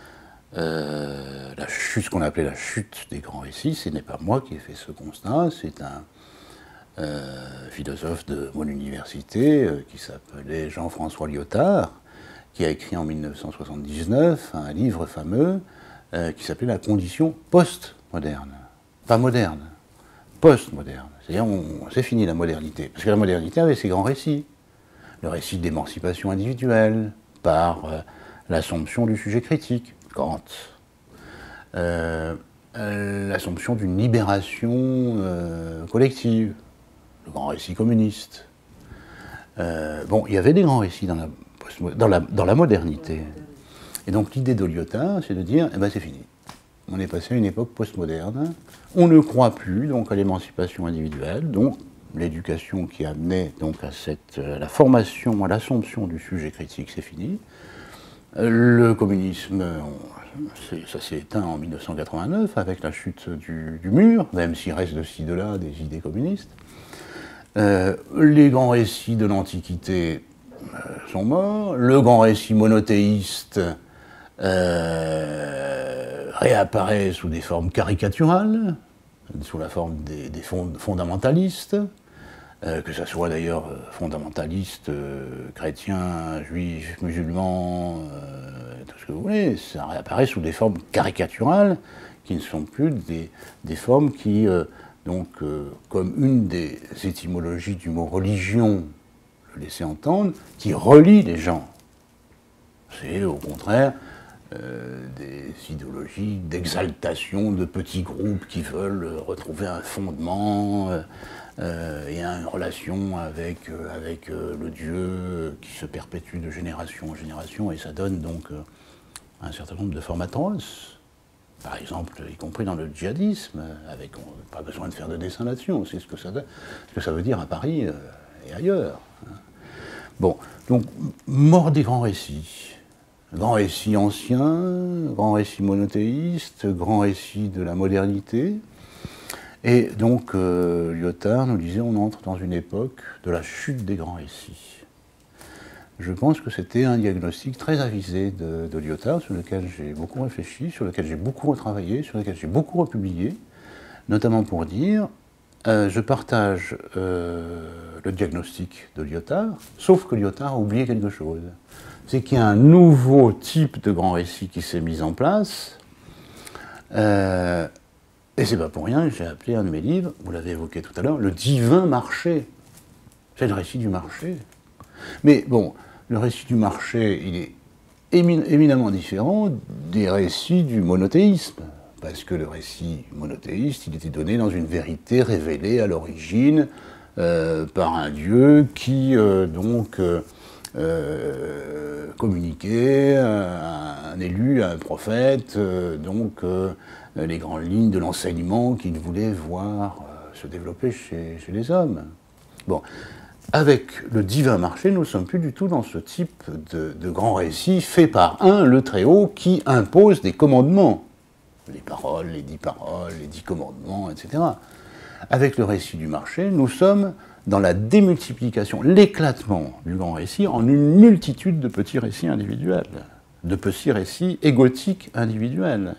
euh, la chute, ce qu'on appelait la chute des grands récits. Ce n'est pas moi qui ai fait ce constat, c'est un euh, philosophe de mon université euh, qui s'appelait Jean-François Lyotard, qui a écrit en mille neuf cent soixante-dix-neuf un livre fameux euh, qui s'appelait La condition post-moderne. Pas moderne, post-moderne. C'est-à-dire, c'est fini la modernité. Parce que la modernité avait ses grands récits. Le récit d'émancipation individuelle, par euh, l'assomption du sujet critique, Kant. Euh, euh, l'assomption d'une libération euh, collective, le grand récit communiste. Euh, bon, il y avait des grands récits dans la Dans la, dans la modernité. Et donc l'idée de Lyotard, c'est de dire, eh ben c'est fini. On est passé à une époque postmoderne, on ne croit plus donc à l'émancipation individuelle, donc l'éducation qui amenait donc à cette, à la formation, à l'assomption du sujet critique, c'est fini. Le communisme, on, ça s'est éteint en mille neuf cent quatre-vingt-neuf avec la chute du, du mur, même s'il reste de ci, de là des idées communistes. Euh, les grands récits de l'Antiquité euh, sont morts. Le grand récit monothéiste euh, réapparaît sous des formes caricaturales, sous la forme des, des fond, fondamentalistes, euh, que ce soit d'ailleurs fondamentalistes, euh, chrétiens, juifs, musulmans, euh, tout ce que vous voulez. Ça réapparaît sous des formes caricaturales qui ne sont plus des, des formes qui... Euh, Donc, euh, comme une des étymologies du mot religion le laissait entendre, qui relie les gens. C'est au contraire euh, des idéologies d'exaltation de petits groupes qui veulent retrouver un fondement euh, euh, et une relation avec, euh, avec euh, le Dieu qui se perpétue de génération en génération, et ça donne donc euh, un certain nombre de formes atroces. Par exemple, y compris dans le djihadisme, avec, on n'a pas besoin de faire de dessin là-dessus, on sait ce que ça, ce que ça veut dire à Paris euh, et ailleurs. Bon, donc, mort des grands récits. Grands récits anciens, grands récits monothéistes, grands récits de la modernité. Et donc, euh, Lyotard nous disait, on entre dans une époque de la chute des grands récits. Je pense que c'était un diagnostic très avisé de, de Lyotard, sur lequel j'ai beaucoup réfléchi, sur lequel j'ai beaucoup retravaillé, sur lequel j'ai beaucoup republié, notamment pour dire, euh, je partage euh, le diagnostic de Lyotard, sauf que Lyotard a oublié quelque chose. C'est qu'il y a un nouveau type de grand récit qui s'est mis en place, euh, et c'est pas pour rien que j'ai appelé un de mes livres, vous l'avez évoqué tout à l'heure, le divin marché. C'est le récit du marché. Mais bon, le récit du marché, il est éminemment différent des récits du monothéisme. Parce que le récit monothéiste, il était donné dans une vérité révélée à l'origine euh, par un Dieu qui, euh, donc, euh, euh, communiquait à un élu, à un prophète, euh, donc, euh, les grandes lignes de l'enseignement qu'il voulait voir euh, se développer chez, chez les hommes. Bon. Avec le divin marché, nous ne sommes plus du tout dans ce type de, de grand récit fait par un, le Très-Haut, qui impose des commandements. Les paroles, les dix paroles, les dix commandements, et cetera. Avec le récit du marché, nous sommes dans la démultiplication, l'éclatement du grand récit en une multitude de petits récits individuels, de petits récits égotiques individuels.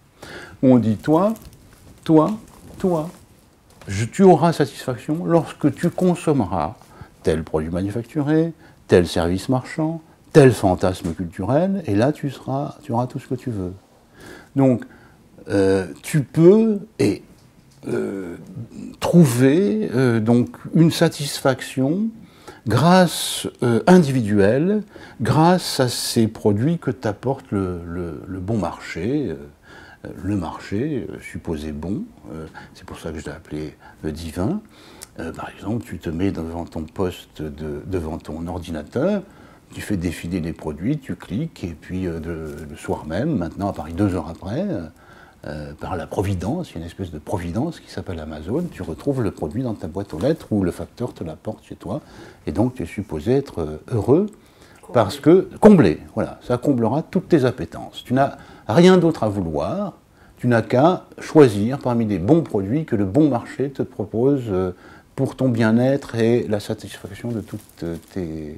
On dit toi, toi, toi, je, tu auras satisfaction lorsque tu consommeras tel produit manufacturé, tel service marchand, tel fantasme culturel, et là tu, seras, tu auras tout ce que tu veux. Donc, euh, tu peux et, euh, trouver euh, donc, une satisfaction grâce euh, individuelle, grâce à ces produits que t'apporte le, le, le bon marché, euh, le marché euh, supposé bon, euh, c'est pour ça que je l'ai appelé le divin. Euh, par exemple, tu te mets devant ton poste, de, devant ton ordinateur, tu fais défiler les produits, tu cliques, et puis euh, de, le soir même, maintenant à Paris, deux heures après, euh, par la providence, il y a une espèce de providence qui s'appelle Amazon, tu retrouves le produit dans ta boîte aux lettres ou le facteur te l'apporte chez toi, et donc tu es supposé être heureux, comblé. Parce que, comblé, voilà, ça comblera toutes tes appétences. Tu n'as rien d'autre à vouloir, tu n'as qu'à choisir parmi les bons produits que le bon marché te propose euh, pour ton bien-être et la satisfaction de toutes tes,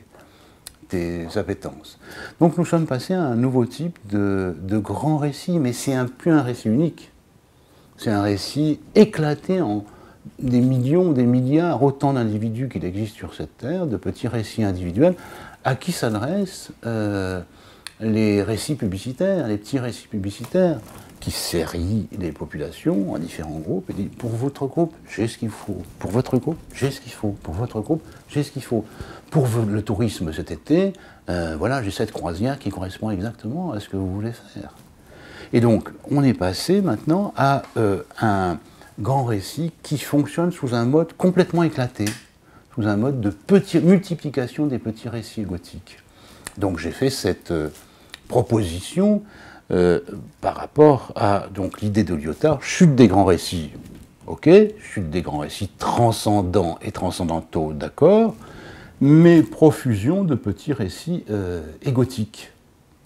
tes appétences. Donc nous sommes passés à un nouveau type de, de grand récit, mais c'est un, plus un récit unique. C'est un récit éclaté en des millions, des milliards, autant d'individus qu'il existe sur cette terre, de petits récits individuels, à qui s'adressent euh, les récits publicitaires, les petits récits publicitaires, qui sérient les populations en différents groupes et dit pour votre groupe, j'ai ce qu'il faut. Pour votre groupe, j'ai ce qu'il faut. Pour votre groupe, j'ai ce qu'il faut. Pour le tourisme cet été, euh, voilà, j'ai cette croisière qui correspond exactement à ce que vous voulez faire. Et donc, on est passé maintenant à euh, un grand récit qui fonctionne sous un mode complètement éclaté, sous un mode de petit, multiplication des petits récits gothiques. Donc, j'ai fait cette euh, proposition Euh, par rapport à donc l'idée de Lyotard, chute des grands récits, ok, chute des grands récits transcendants et transcendantaux, d'accord, mais profusion de petits récits euh, égotiques.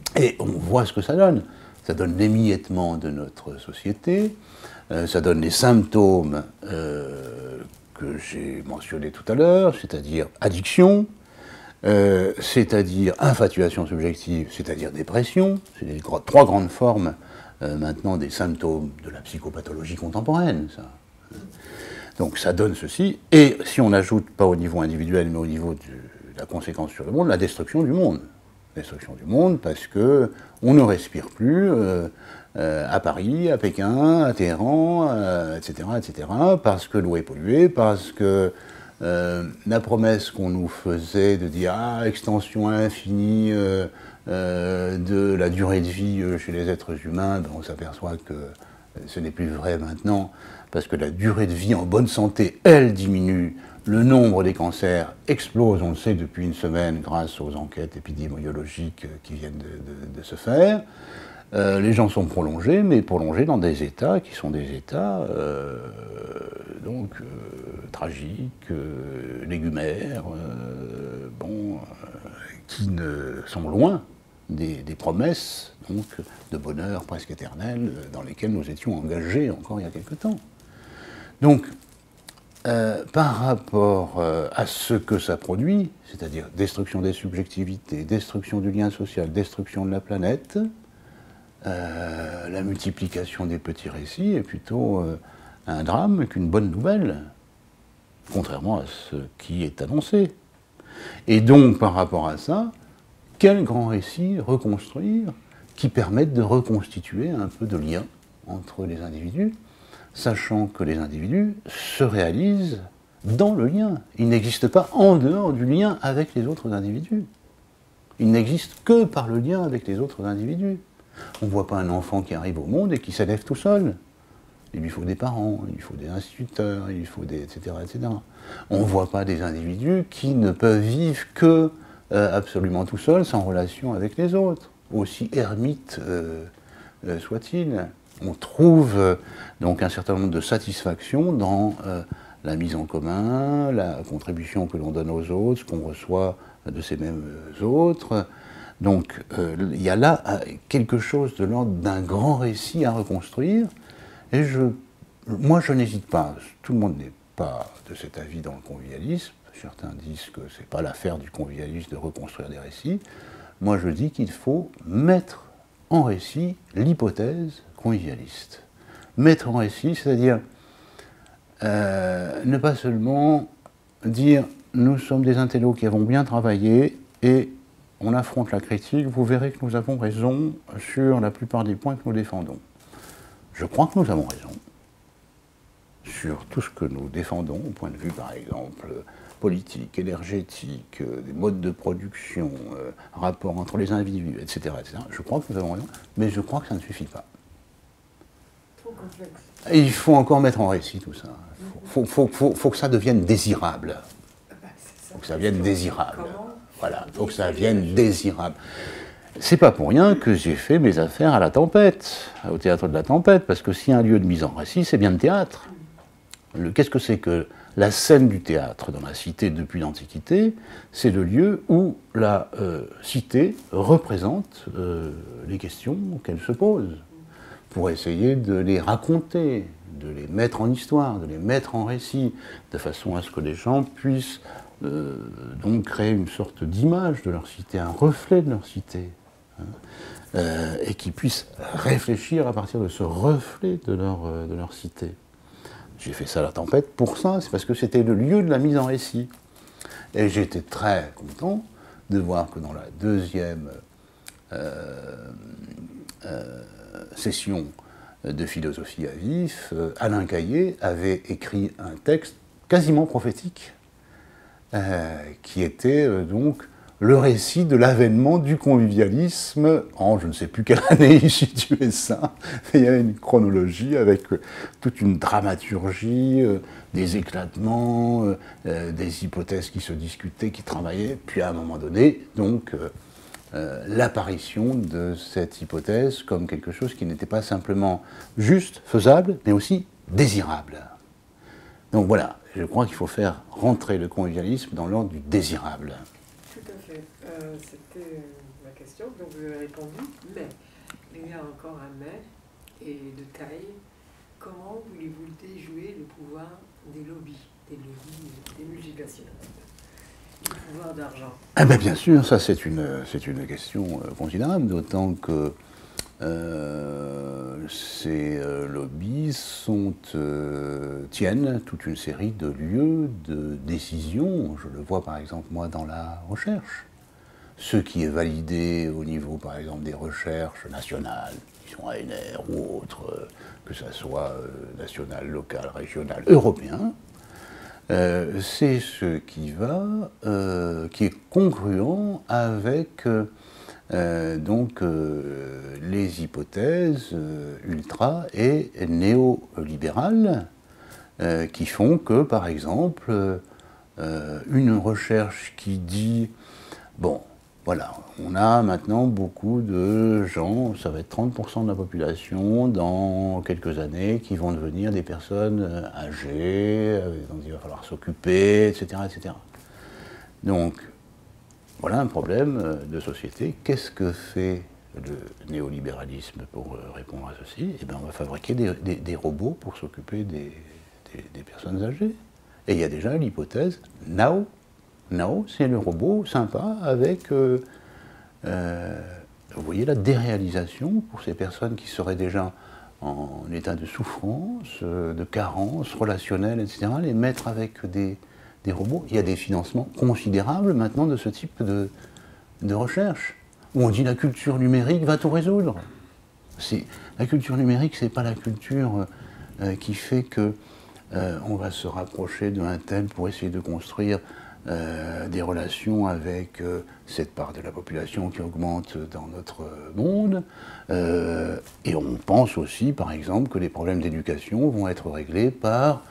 Et on voit ce que ça donne. Ça donne l'émiettement de notre société, euh, ça donne les symptômes euh, que j'ai mentionnés tout à l'heure, c'est-à-dire addiction, euh, c'est-à-dire infatuation subjective, c'est-à-dire dépression. C'est les trois grandes formes euh, maintenant des symptômes de la psychopathologie contemporaine, ça. Donc ça donne ceci, et si on ajoute, pas au niveau individuel, mais au niveau de la conséquence sur le monde, la destruction du monde. Destruction du monde parce que on ne respire plus euh, euh, à Paris, à Pékin, à Téhéran, euh, et cetera, et cetera, parce que l'eau est polluée, parce que euh, la promesse qu'on nous faisait de dire ah, extension infinie euh, euh, de la durée de vie chez les êtres humains, ben, on s'aperçoit que ce n'est plus vrai maintenant, parce que la durée de vie en bonne santé, elle diminue. Le nombre des cancers explose, on le sait depuis une semaine, grâce aux enquêtes épidémiologiques qui viennent de, de, de se faire. Euh, les gens sont prolongés, mais prolongés dans des états qui sont des états euh, donc euh, tragiques, euh, légumaires, euh, bon, euh, qui ne sont loin des, des promesses donc, de bonheur presque éternel dans lesquelles nous étions engagés encore il y a quelque temps. Donc, Euh, par rapport euh, à ce que ça produit, c'est-à-dire destruction des subjectivités, destruction du lien social, destruction de la planète, euh, la multiplication des petits récits est plutôt euh, un drame qu'une bonne nouvelle, contrairement à ce qui est annoncé. Et donc, par rapport à ça, quel grand récit reconstruire qui permette de reconstituer un peu de lien entre les individus, sachant que les individus se réalisent dans le lien. Ils n'existent pas en dehors du lien avec les autres individus. Ils n'existent que par le lien avec les autres individus. On ne voit pas un enfant qui arrive au monde et qui s'élève tout seul. Il lui faut des parents, il lui faut des instituteurs, il lui faut des... et cetera, et cetera. On ne voit pas des individus qui ne peuvent vivre que euh, absolument tout seuls, sans relation avec les autres, aussi ermites euh, euh, soient-ils. On trouve euh, donc un certain nombre de satisfactions dans euh, la mise en commun, la contribution que l'on donne aux autres, ce qu'on reçoit de ces mêmes autres. Donc euh, il y a là quelque chose de l'ordre d'un grand récit à reconstruire, et je, moi je n'hésite pas, tout le monde n'est pas de cet avis dans le convivialisme, certains disent que ce n'est pas l'affaire du convivialisme de reconstruire des récits, moi je dis qu'il faut mettre en récit l'hypothèse convivialiste. Mettre en récit, c'est-à-dire euh, ne pas seulement dire nous sommes des intellos qui avons bien travaillé et on affronte la critique, vous verrez que nous avons raison sur la plupart des points que nous défendons. Je crois que nous avons raison sur tout ce que nous défendons, au point de vue par exemple politique, énergétique, euh, des modes de production, euh, rapport entre les individus, et cetera, et cetera. Je crois que nous avons raison, mais je crois que ça ne suffit pas. Trop complexe. Et il faut encore mettre en récit tout ça. Il faut, faut, faut, faut que ça devienne désirable. Ah bah, il faut que ça devienne désirable. Comment Voilà, il faut que ça devienne désirable. C'est pas pour rien que j'ai fait mes affaires à la Tempête, au théâtre de la Tempête, parce que s'il y a un lieu de mise en récit, c'est bien le théâtre. Le, qu'est-ce que c'est que la scène du théâtre dans la cité depuis l'Antiquité? C'est le lieu où la euh, cité représente euh, les questions qu'elle se pose, pour essayer de les raconter, de les mettre en histoire, de les mettre en récit, de façon à ce que les gens puissent euh, donc créer une sorte d'image de leur cité, un reflet de leur cité, hein, euh, et qu'ils puissent réfléchir à partir de ce reflet de leur, euh, de leur cité. J'ai fait ça à la Tempête pour ça, c'est parce que c'était le lieu de la mise en récit. Et j'étais très content de voir que dans la deuxième euh, euh, session de philosophie à vif, euh, Alain Caillé avait écrit un texte quasiment prophétique, euh, qui était euh, donc le récit de l'avènement du convivialisme en je ne sais plus quelle année il situait ça. Il y avait une chronologie avec euh, toute une dramaturgie, euh, des éclatements, euh, euh, des hypothèses qui se discutaient, qui travaillaient, puis à un moment donné, donc, euh, euh, l'apparition de cette hypothèse comme quelque chose qui n'était pas simplement juste, faisable, mais aussi désirable. Donc voilà, je crois qu'il faut faire rentrer le convivialisme dans l'ordre du désirable. Je tout à fait. Euh, C'était ma question, donc vous avez répondu. Mais il y a encore un mais, et de taille. Comment voulez-vous déjouer le pouvoir des lobbies, des lobbies, des multinationales, du pouvoir d'argent? Ah ben bien sûr, ça c'est une, c'est une question euh, considérable, d'autant que euh, ces euh, lobbies sont, euh, tiennent toute une série de lieux de décision. Je le vois par exemple moi dans la recherche. Ce qui est validé au niveau par exemple des recherches nationales, qui sont A N R ou autres, euh, que ce soit euh, national, local, régional, européen, euh, c'est ce qui va, euh, qui est congruent avec euh, euh, donc euh, les hypothèses euh, ultra et néolibérales euh, qui font que, par exemple, euh, une recherche qui dit bon, voilà, on a maintenant beaucoup de gens, ça va être trente pour cent de la population dans quelques années qui vont devenir des personnes âgées, dont il va falloir s'occuper, et cetera, et cetera. Donc, voilà un problème de société. Qu'est-ce que fait le néolibéralisme pour répondre à ceci? Eh bien, on va fabriquer des, des, des robots pour s'occuper des, des, des personnes âgées. Et il y a déjà l'hypothèse now. Now, c'est le robot sympa avec, euh, euh, vous voyez, la déréalisation pour ces personnes qui seraient déjà en état de souffrance, euh, de carence relationnelle, et cetera, les mettre avec des, des robots. Il y a des financements considérables maintenant de ce type de, de recherche, où on dit la culture numérique va tout résoudre. La culture numérique, c'est pas la culture euh, qui fait que euh, on va se rapprocher d'un tel pour essayer de construire Euh, des relations avec euh, cette part de la population qui augmente dans notre monde. Euh, et on pense aussi, par exemple, que les problèmes d'éducation vont être réglés par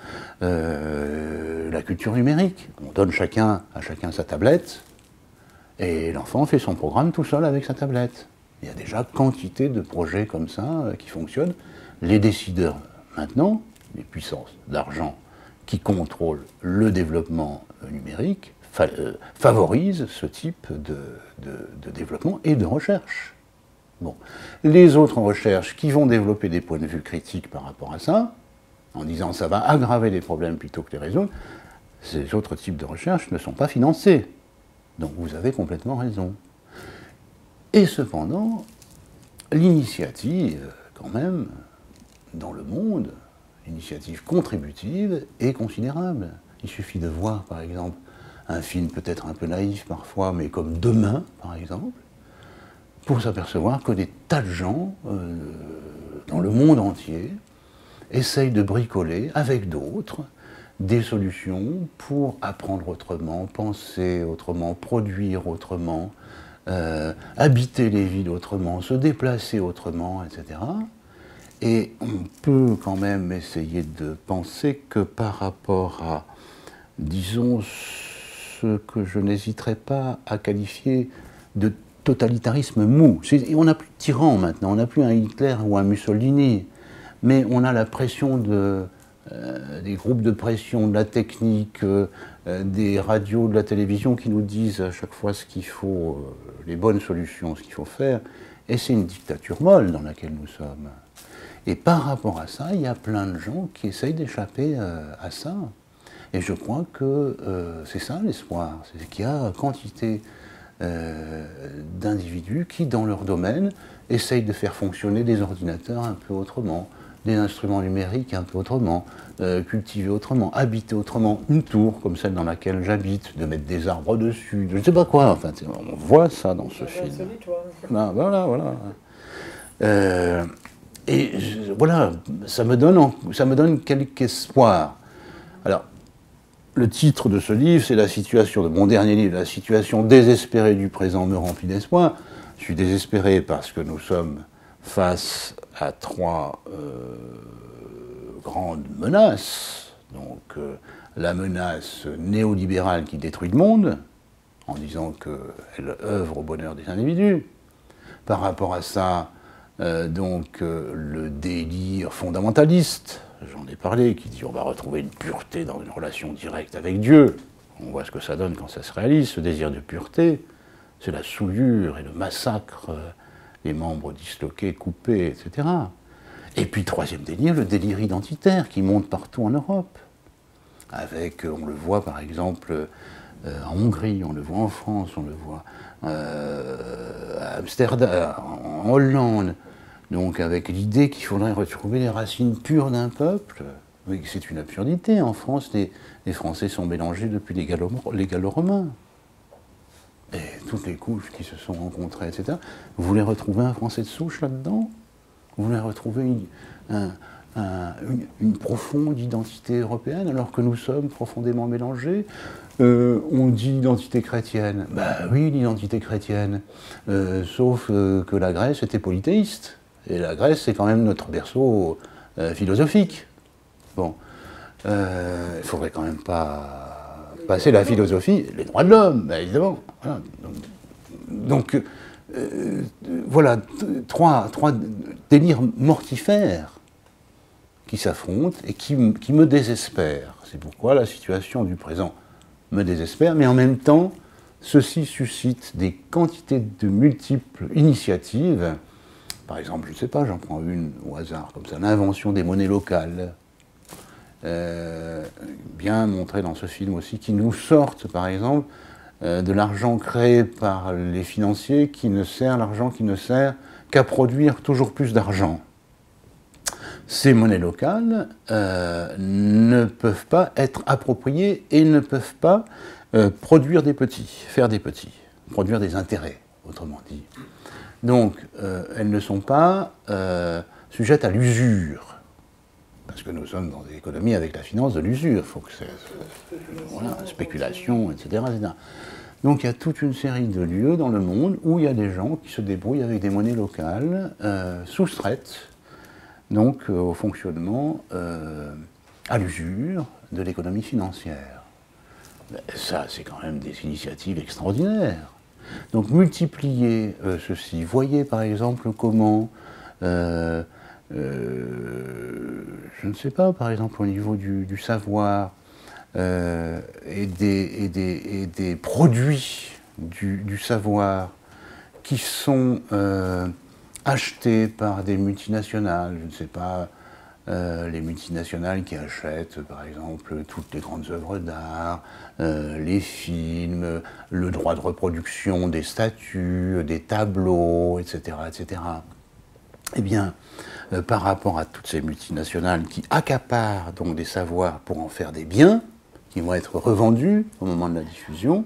euh, la culture numérique. On donne chacun, à chacun sa tablette, et l'enfant fait son programme tout seul avec sa tablette. Il y a déjà quantité de projets comme ça euh, qui fonctionnent. Les décideurs, maintenant, les puissances d'argent qui contrôlent le développement numérique, fa euh, favorisent ce type de, de, de développement et de recherche. Bon. Les autres recherches qui vont développer des points de vue critiques par rapport à ça, en disant ça va aggraver les problèmes plutôt que les résoudre, ces autres types de recherches ne sont pas financés. Donc vous avez complètement raison. Et cependant, l'initiative, quand même, dans le monde, l'initiative contributive est considérable. Il suffit de voir, par exemple, un film peut-être un peu naïf parfois, mais comme Demain, par exemple, pour s'apercevoir que des tas de gens, euh, dans le monde entier, essayent de bricoler, avec d'autres, des solutions pour apprendre autrement, penser autrement, produire autrement, euh, habiter les villes autrement, se déplacer autrement, et cetera. Et on peut quand même essayer de penser que par rapport à, disons, ce que je n'hésiterais pas à qualifier de totalitarisme mou. On n'a plus de tyran maintenant, on n'a plus un Hitler ou un Mussolini, mais on a la pression de, euh, des groupes de pression, de la technique, euh, des radios, de la télévision qui nous disent à chaque fois ce qu'il faut, euh, les bonnes solutions, ce qu'il faut faire, et c'est une dictature molle dans laquelle nous sommes. Et par rapport à ça, il y a plein de gens qui essayent d'échapper euh, à ça. Et je crois que euh, c'est ça l'espoir, c'est qu'il y a quantité euh, d'individus qui, dans leur domaine, essayent de faire fonctionner des ordinateurs un peu autrement, des instruments numériques un peu autrement, euh, cultiver autrement, habiter autrement, une tour comme celle dans laquelle j'habite, de mettre des arbres dessus, je ne sais pas quoi, enfin, on voit ça dans ce film. Ah, voilà, voilà. Euh, et je, voilà, ça me donne, ça me donne quelque espoir. Alors, le titre de ce livre, c'est la situation, de mon dernier livre, la situation désespérée du présent me remplit d'espoir. Je suis désespéré parce que nous sommes face à trois euh, grandes menaces. Donc, euh, la menace néolibérale qui détruit le monde, en disant qu'elle œuvre au bonheur des individus. Par rapport à ça, euh, donc, euh, le délire fondamentaliste, j'en ai parlé, qui dit on va retrouver une pureté dans une relation directe avec Dieu. on voit ce que ça donne quand ça se réalise, ce désir de pureté, c'est la souillure et le massacre des membres disloqués, coupés, et cetera. Et puis, troisième délire, le délire identitaire qui monte partout en Europe. Avec, on le voit par exemple euh, en Hongrie, on le voit en France, on le voit euh, à Amsterdam, en Hollande. Donc avec l'idée qu'il faudrait retrouver les racines pures d'un peuple. Oui, c'est une absurdité. En France, les, les Français sont mélangés depuis les Gallo-Romains. Et toutes les couches qui se sont rencontrées, et cetera. Vous voulez retrouver un Français de souche là-dedans? Vous voulez retrouver une, un, un, une, une profonde identité européenne alors que nous sommes profondément mélangés? euh, On dit identité chrétienne. Ben oui, l'identité chrétienne. Euh, sauf euh, que la Grèce était polythéiste. Et la Grèce, c'est quand même notre berceau euh, philosophique. Bon. Il euh, ne faudrait quand même pas passer la philosophie, les droits de l'homme, ben évidemment. Voilà. Donc, donc euh, voilà, trois, trois délires mortifères qui s'affrontent et qui, qui me désespèrent. C'est pourquoi la situation du présent me désespère, mais en même temps, ceci suscite des quantités de multiples initiatives. Par exemple, je ne sais pas, j'en prends une au hasard, comme ça, l'invention des monnaies locales. Euh, bien montré dans ce film aussi, qui nous sortent, par exemple, euh, de l'argent créé par les financiers, qui ne sert, l'argent qui ne sert qu'à produire toujours plus d'argent. Ces monnaies locales euh, ne peuvent pas être appropriées et ne peuvent pas euh, produire des petits, faire des petits, produire des intérêts, autrement dit. Donc, euh, elles ne sont pas euh, sujettes à l'usure. Parce que nous sommes dans des économies avec la finance de l'usure. Il faut que c'est. Voilà, spéculation, et cetera, et cetera. Donc il y a toute une série de lieux dans le monde où il y a des gens qui se débrouillent avec des monnaies locales, euh, soustraites donc euh, au fonctionnement, euh, à l'usure de l'économie financière. Mais ça, c'est quand même des initiatives extraordinaires. Donc multiplier euh, ceci. Voyez par exemple comment. Euh, Euh, je ne sais pas, par exemple, au niveau du, du savoir euh, et, des, et, des, et des produits du, du savoir qui sont euh, achetés par des multinationales, je ne sais pas, euh, les multinationales qui achètent, par exemple, toutes les grandes œuvres d'art, euh, les films, le droit de reproduction des statues, des tableaux, et cetera, et cetera. Eh bien, euh, par rapport à toutes ces multinationales qui accaparent donc des savoirs pour en faire des biens, qui vont être revendus au moment de la diffusion,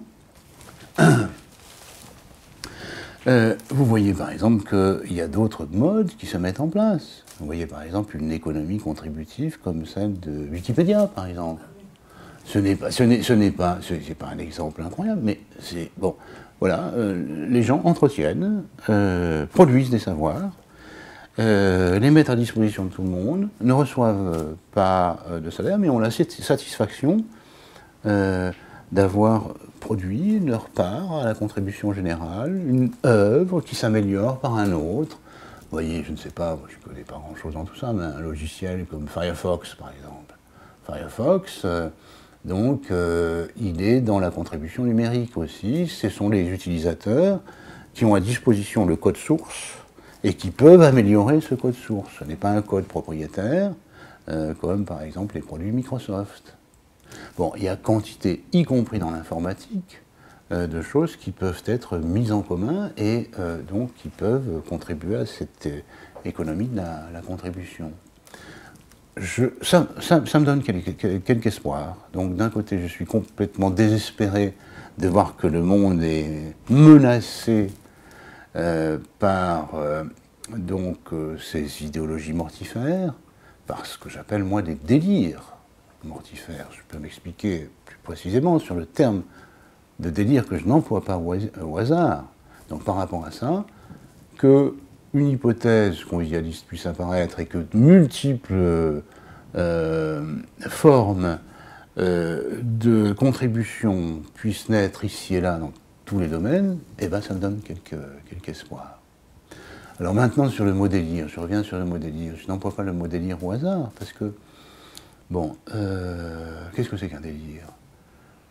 euh, vous voyez par exemple qu'il y a d'autres modes qui se mettent en place. Vous voyez par exemple une économie contributive comme celle de Wikipédia, par exemple. Ce n'est pas, ce n'est, ce n'est pas, c'est pas un exemple incroyable, mais c'est bon. Voilà, euh, les gens entretiennent, euh, produisent des savoirs. Euh, les mettre à disposition de tout le monde, ne reçoivent euh, pas euh, de salaire, mais ont la satisfaction euh, d'avoir produit leur part à la contribution générale, une œuvre qui s'améliore par un autre. Vous voyez, je ne sais pas, je ne connais pas grand-chose dans tout ça, mais un logiciel comme Firefox, par exemple. Firefox, euh, donc, euh, il est dans la contribution numérique aussi. Ce sont les utilisateurs qui ont à disposition le code source et qui peuvent améliorer ce code source. Ce n'est pas un code propriétaire, euh, comme par exemple les produits Microsoft. Bon, il y a quantité, y compris dans l'informatique, euh, de choses qui peuvent être mises en commun et euh, donc qui peuvent contribuer à cette euh, économie de la, la contribution. Je, ça, ça, ça me donne quelque, quelque espoir. Donc d'un côté, je suis complètement désespéré de voir que le monde est menacé Euh, par euh, donc euh, ces idéologies mortifères, par ce que j'appelle moi des délires mortifères. Je peux m'expliquer plus précisément sur le terme de délire que je n'emploie pas au, au hasard. Donc par rapport à ça, que une hypothèse convivialiste puisse apparaître et que de multiples euh, formes euh, de contribution puissent naître ici et là dans tous les domaines, eh ben ça me donne quelque, quelque espoir. Alors maintenant sur le mot délire, je reviens sur le mot délire, je n'emploie pas le mot délire au hasard, parce que, bon, euh, qu'est-ce que c'est qu'un délire?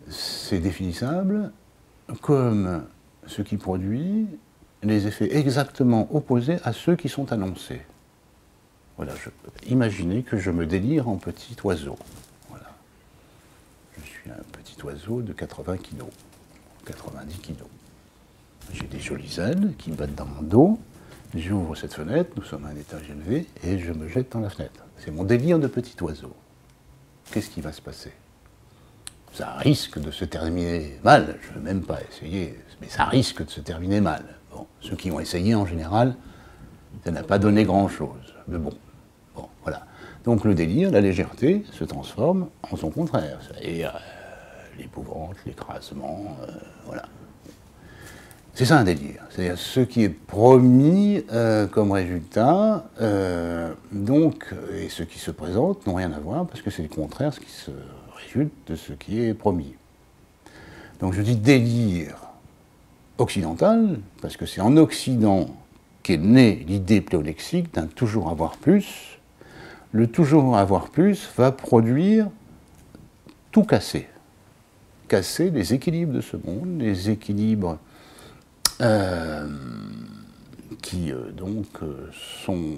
c'est définissable comme ce qui produit les effets exactement opposés à ceux qui sont annoncés. Voilà, je peux imaginer que je me délire en petit oiseau. Voilà. Je suis un petit oiseau de quatre-vingts kilos, quatre-vingt-dix kilos. J'ai des jolies ailes qui battent dans mon dos. J'ouvre cette fenêtre, nous sommes à un étage élevé, et je me jette dans la fenêtre. C'est mon délire de petit oiseau. Qu'est-ce qui va se passer? Ça risque de se terminer mal. Je ne veux même pas essayer, mais ça risque de se terminer mal. Bon, ceux qui ont essayé, en général, ça n'a pas donné grand-chose. Mais bon. Bon, voilà. Donc le délire, la légèreté, se transforme en son contraire. C'est-à-dire euh, l'épouvante, l'écrasement, euh, voilà. C'est ça un délire. C'est-à-dire ce qui est promis euh, comme résultat, euh, donc, et ce qui se présente n'ont rien à voir, parce que c'est le contraire, ce qui se résulte de ce qui est promis. Donc je dis délire occidental, parce que c'est en Occident qu'est née l'idée pléolexique d'un toujours avoir plus. Le toujours avoir plus va produire tout casser. Casser les équilibres de ce monde, les équilibres euh, qui euh, donc euh, sont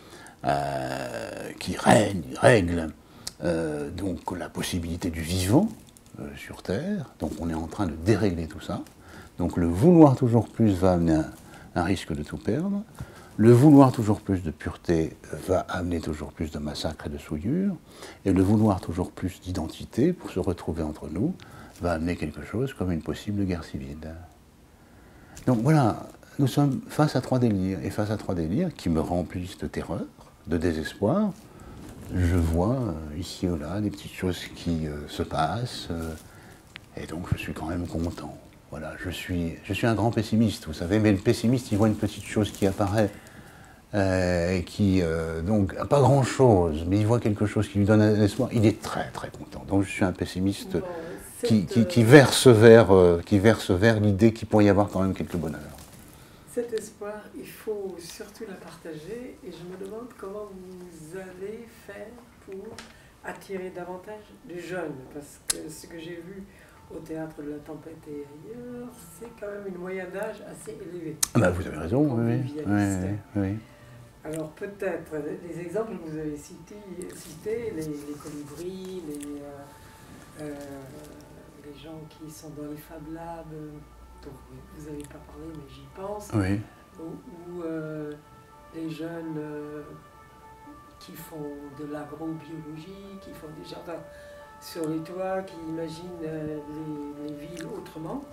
euh, qui règnent, règlent euh, donc la possibilité du vivant euh, sur Terre. Donc on est en train de dérégler tout ça. Donc le vouloir toujours plus va amener un, un risque de tout perdre. Le vouloir toujours plus de pureté va amener toujours plus de massacres et de souillures, et le vouloir toujours plus d'identité pour se retrouver entre nous va amener quelque chose comme une possible guerre civile. Donc voilà, nous sommes face à trois délires, et face à trois délires qui me remplissent de terreur, de désespoir. Je vois euh, ici ou là des petites choses qui euh, se passent, euh, et donc je suis quand même content. Voilà, je suis, je suis un grand pessimiste, vous savez, mais le pessimiste, il voit une petite chose qui apparaît, euh, et qui, euh, donc, pas grand-chose, mais il voit quelque chose qui lui donne un espoir, il est très très content. Donc je suis un pessimiste bon, qui, qui, qui, verse vers, euh, qui verse vers l'idée qu'il pourrait y avoir quand même quelques bonheurs. Cet espoir, il faut surtout la partager, et je me demande comment vous allez faire pour attirer davantage de jeunes, parce que ce que j'ai vu au Théâtre de la Tempête et ailleurs, c'est quand même une moyenne d'âge assez élevée. Ah bah vous avez raison, oui, oui, oui, oui. Alors peut-être, les exemples que vous avez cités, cités les, les colibris, les, euh, euh, les gens qui sont dans les Fab Labs, dont vous n'avez pas parlé, mais j'y pense, oui. ou, ou euh, les jeunes euh, qui font de l'agrobiologie, qui font des jardins sur les toits, qui imaginent euh, les, les villes autrement.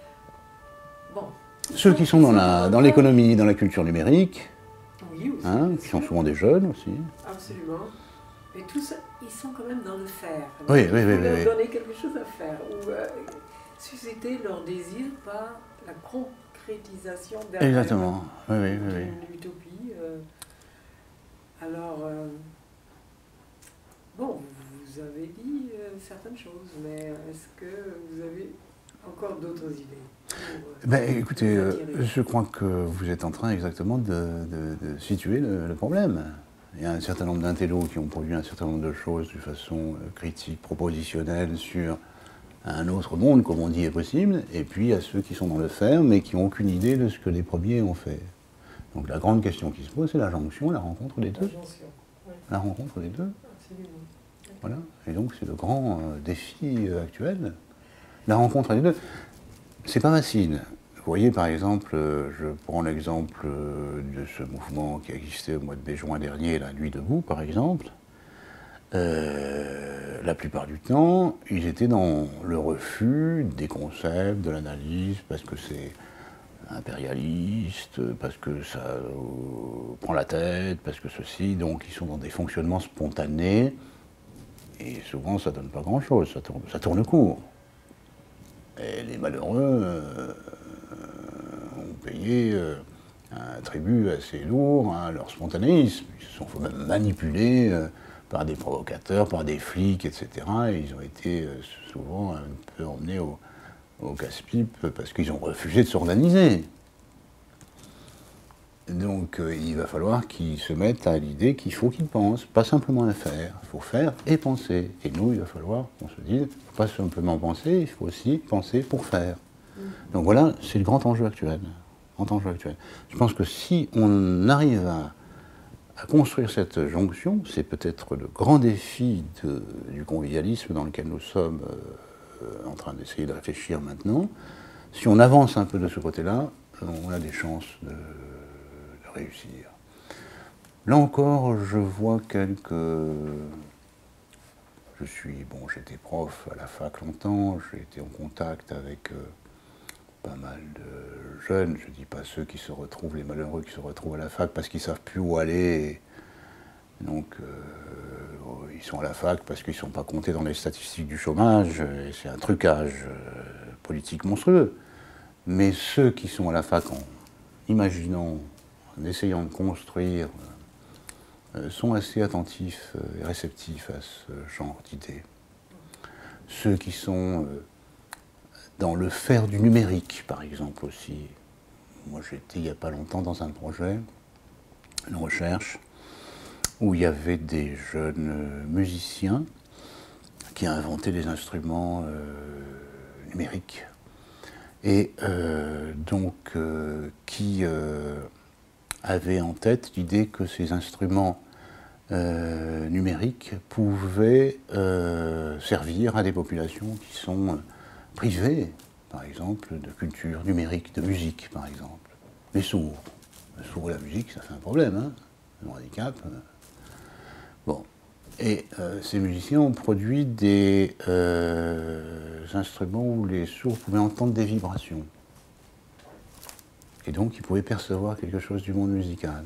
Bon. Ceux qui sont dans, la, dans l'économie, dans la culture numérique, oui, aussi, hein, qui sont souvent des jeunes aussi. Absolument. Mais tous, ils sont quand même dans le faire. Oui, oui, oui. Il faut oui, leur oui. donner quelque chose à faire, ou euh, susciter leur désir par la concrétisation d'un Exactement, oui, oui, oui, oui. d'une utopie. Euh, alors, euh, bon, vous avez dit euh, certaines choses, mais est-ce que vous avez encore d'autres idées pour, euh, ben, écoutez, euh, je crois que vous êtes en train exactement de, de, de situer le, le problème. Il y a un certain nombre d'intellos qui ont produit un certain nombre de choses de façon critique, propositionnelle sur un autre monde, comme on dit, est possible, et puis il y a ceux qui sont dans le faire, mais qui n'ont aucune idée de ce que les premiers ont fait. Donc la grande question qui se pose, c'est la jonction, la rencontre des deux. La jonction, oui. La rencontre des deux. Absolument. Voilà. Et donc c'est le grand euh, défi euh, actuel. La rencontre des deux. C'est pas facile. Vous voyez, par exemple, euh, je prends l'exemple euh, de ce mouvement qui a existé au mois de mai-juin dernier, la Nuit debout, par exemple. Euh, la plupart du temps, ils étaient dans le refus des concepts, de l'analyse, parce que c'est impérialiste, parce que ça euh, prend la tête, parce que ceci, donc ils sont dans des fonctionnements spontanés, et souvent ça donne pas grand-chose, ça tourne, ça tourne court. Et les malheureux euh, ont payé euh, un tribut assez lourd à leur spontanéisme. Ils se sont fait même manipuler euh, par des provocateurs, par des flics, et cetera. Et ils ont été euh, souvent un peu emmenés au, au casse-pipe parce qu'ils ont refusé de s'organiser. donc euh, il va falloir qu'ils se mettent à l'idée qu'il faut qu'ils pensent, pas simplement à faire. Il faut faire et penser. Et nous, il va falloir qu'on se dise, il ne faut pas simplement penser, il faut aussi penser pour faire. Donc voilà, c'est le grand enjeu actuel. Grand enjeu actuel. Je pense que si on arrive à, à construire cette jonction, c'est peut-être le grand défi de, du convivialisme dans lequel nous sommes euh, en train d'essayer de réfléchir maintenant. Si on avance un peu de ce côté-là, on a des chances de, de réussir. Là encore, je vois quelques... Je suis, bon, j'étais prof à la fac longtemps, j'ai été en contact avec euh, pas mal de jeunes, je ne dis pas ceux qui se retrouvent, les malheureux qui se retrouvent à la fac parce qu'ils ne savent plus où aller. Donc, euh, ils sont à la fac parce qu'ils ne sont pas comptés dans les statistiques du chômage, et c'est un trucage euh, politique monstrueux. Mais ceux qui sont à la fac en imaginant, en essayant de construire, euh, sont assez attentifs euh, et réceptifs à ce genre d'idées. Ceux qui sont euh, dans le faire du numérique, par exemple, aussi. Moi, j'étais il n'y a pas longtemps dans un projet, une recherche, où il y avait des jeunes euh, musiciens qui inventaient des instruments euh, numériques. Et euh, donc, euh, qui euh, avaient en tête l'idée que ces instruments euh, numériques pouvaient euh, servir à des populations qui sont privées, par exemple, de culture numérique, de musique, par exemple. Les sourds. Les sourds et la musique, ça fait un problème, hein, un handicap. Bon. Et euh, ces musiciens ont produit des euh, instruments où les sourds pouvaient entendre des vibrations. Et donc, ils pouvaient percevoir quelque chose du monde musical.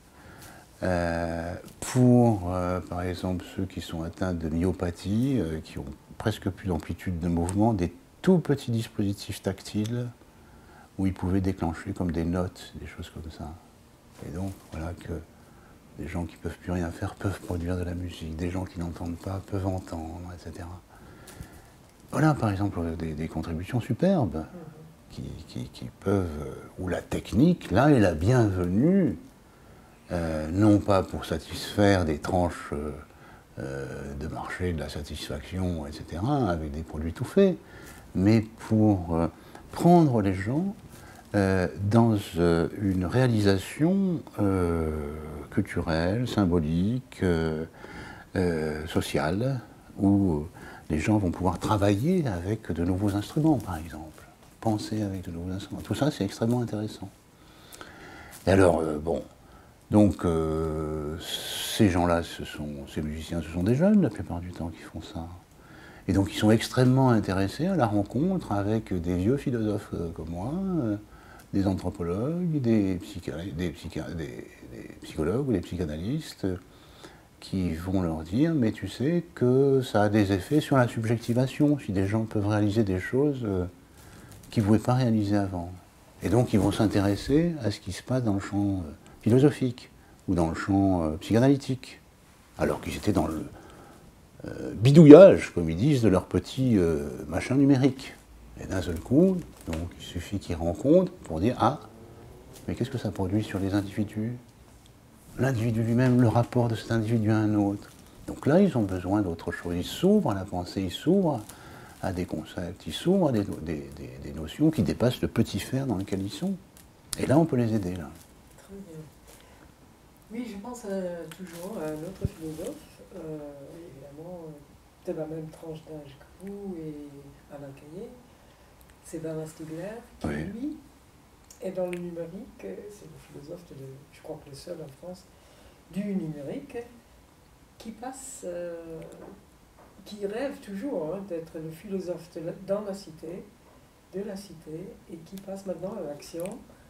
Euh, pour, euh, par exemple, ceux qui sont atteints de myopathie, euh, qui ont presque plus d'amplitude de mouvement, des tout petits dispositifs tactiles où ils pouvaient déclencher comme des notes, des choses comme ça. Et donc, voilà que des gens qui ne peuvent plus rien faire peuvent produire de la musique, des gens qui n'entendent pas peuvent entendre, et cetera. Voilà, par exemple, des, des contributions superbes qui, qui, qui peuvent, où la technique, là, est la bienvenue, euh, non pas pour satisfaire des tranches euh, euh, de marché, de la satisfaction, et cetera, avec des produits tout faits, mais pour euh, prendre les gens euh, dans euh, une réalisation euh, culturelle, symbolique, euh, euh, sociale, où les gens vont pouvoir travailler avec de nouveaux instruments, par exemple, penser avec de nouveaux instruments. Tout ça, c'est extrêmement intéressant. Et alors, euh, bon, donc, euh, ces gens-là, ce sont, ces musiciens, ce sont des jeunes, la plupart du temps, qui font ça. Et donc, ils sont extrêmement intéressés à la rencontre avec des vieux philosophes euh, comme moi, euh, des anthropologues, des, psycha des, psycha des, des psychologues ou des psychanalystes, euh, qui vont leur dire, mais tu sais que ça a des effets sur la subjectivation, si des gens peuvent réaliser des choses euh, qu'ils ne pouvaient pas réaliser avant. Et donc, ils vont s'intéresser à ce qui se passe dans le champ euh, philosophique ou dans le champ euh, psychanalytique, alors qu'ils étaient dans le euh, bidouillage, comme ils disent, de leur petit euh, machin numérique. Et d'un seul coup, donc, il suffit qu'ils rencontrent pour dire « Ah, mais qu'est-ce que ça produit sur les individus ?» L'individu lui-même, le rapport de cet individu à un autre. Donc là, ils ont besoin d'autre chose. Ils s'ouvrent à la pensée, ils s'ouvrent à des concepts, ils s'ouvrent à des, des, des, des notions qui dépassent le petit faire dans lequel ils sont. Et là, on peut les aider, là. Très bien. Oui, je pense à, toujours à un autre philosophe, euh, évidemment, de la même tranche d'âge que vous et Alain Caillé. C'est Bernard Stiegler, qui, oui, lui, est dans le numérique. C'est le philosophe, de, je crois que le seul en France, du numérique, qui passe, euh, qui rêve toujours hein, d'être le philosophe de la, dans la cité, de la cité, et qui passe maintenant à l'action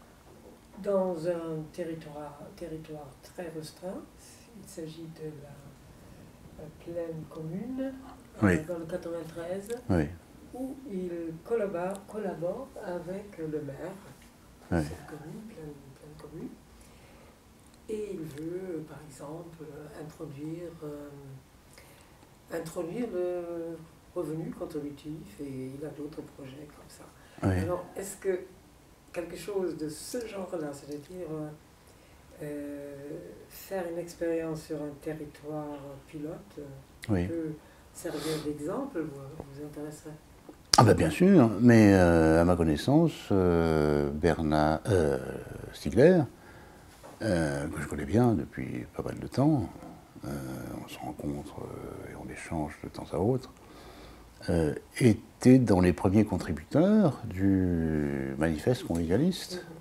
dans un territoire, territoire très restreint. Il s'agit de la, la plaine commune, oui, dans le quatre-vingt-treize, oui, où il collabore, collabore avec le maire de oui, cette commune, plaine, plaine commune. Et il veut, par exemple, introduire, euh, introduire le revenu contributif, et il a d'autres projets comme ça. Oui. Alors, est-ce que quelque chose de ce genre-là, c'est-à-dire euh, euh, faire une expérience sur un territoire pilote Oui. peut servir d'exemple, vous, vous intéresserait? Ah ben bien sûr, mais euh, à ma connaissance, euh, Bernard euh, Stiegler, euh, que je connais bien depuis pas mal de temps, euh, on se rencontre euh, et on échange de temps à autre, euh, était dans les premiers contributeurs du manifeste convivialiste. Mm-hmm.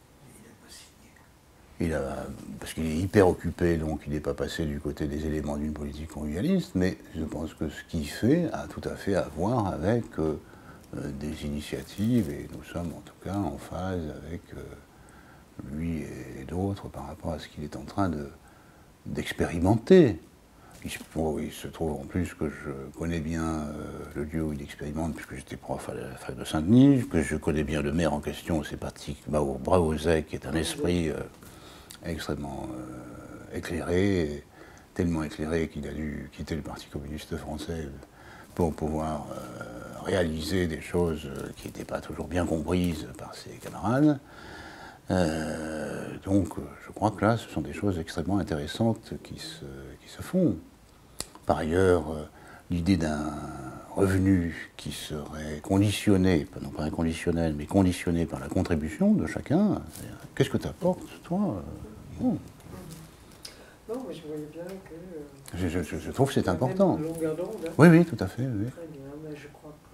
Il a, parce qu'il est hyper occupé, donc il n'est pas passé du côté des éléments d'une politique convivialiste, mais je pense que ce qu'il fait a tout à fait à voir avec euh, euh, des initiatives, et nous sommes en tout cas en phase avec euh, lui et d'autres par rapport à ce qu'il est en train de, d'expérimenter. Il, bon, il se trouve en plus que je connais bien euh, le lieu où il expérimente, puisque j'étais prof à la fac de Saint-Denis, que je connais bien le maire en question, c'est Patrick Braozet, qui est un esprit... Euh, extrêmement euh, éclairé, tellement éclairé qu'il a dû quitter le Parti communiste français pour pouvoir euh, réaliser des choses qui n'étaient pas toujours bien comprises par ses camarades. Euh, donc je crois que là, ce sont des choses extrêmement intéressantes qui se, qui se font. Par ailleurs, euh, l'idée d'un revenu qui serait conditionné, non pas inconditionnel, mais conditionné par la contribution de chacun, qu'est-ce que tu apportes, toi? Oh. Non, mais je voyais bien que... Je, je, je trouve que c'est important. Même longueur d'onde. Hein. Oui, oui, tout à fait. Oui. Très bien, mais je crois que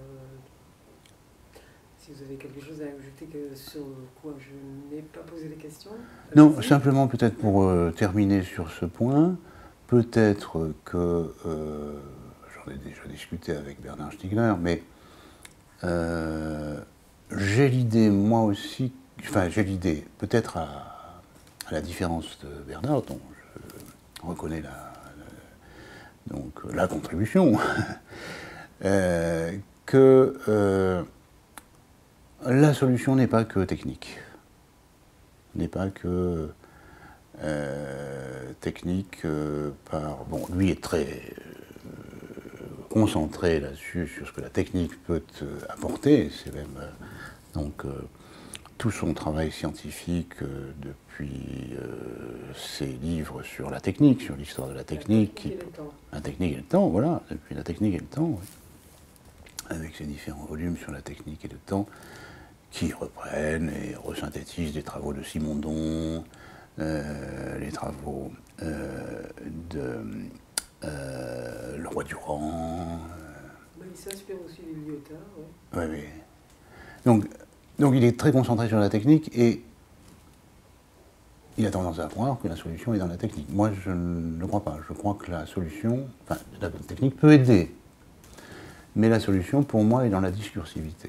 si vous avez quelque chose à ajouter que sur quoi je n'ai pas posé des questions. Non, simplement peut-être pour euh, terminer sur ce point, peut-être que, euh, j'en ai déjà discuté avec Bernard Stiegler, mais euh, j'ai l'idée, moi aussi, enfin j'ai l'idée, peut-être à à la différence de Bernard, dont je reconnais la, la, donc, la contribution, euh, que euh, la solution n'est pas que technique, n'est pas que euh, technique euh, par... Bon, lui est très euh, concentré là-dessus, sur ce que la technique peut euh, apporter, c'est même... Euh, donc, euh, tout son travail scientifique euh, depuis euh, ses livres sur la technique, sur l'histoire de la technique. La technique et le temps. La technique et le temps, voilà, depuis la technique et le temps, oui. Avec ses différents volumes sur la technique et le temps, qui reprennent et resynthétisent des travaux de Simondon, euh, les travaux euh, de euh, Leroy-Durand. Euh... Il s'inspire aussi du Lyotard, oui. Oui, oui. Donc, Donc il est très concentré sur la technique et il a tendance à croire que la solution est dans la technique. Moi, je ne le crois pas. Je crois que la solution, enfin, la technique peut aider, mais la solution, pour moi, est dans la discursivité.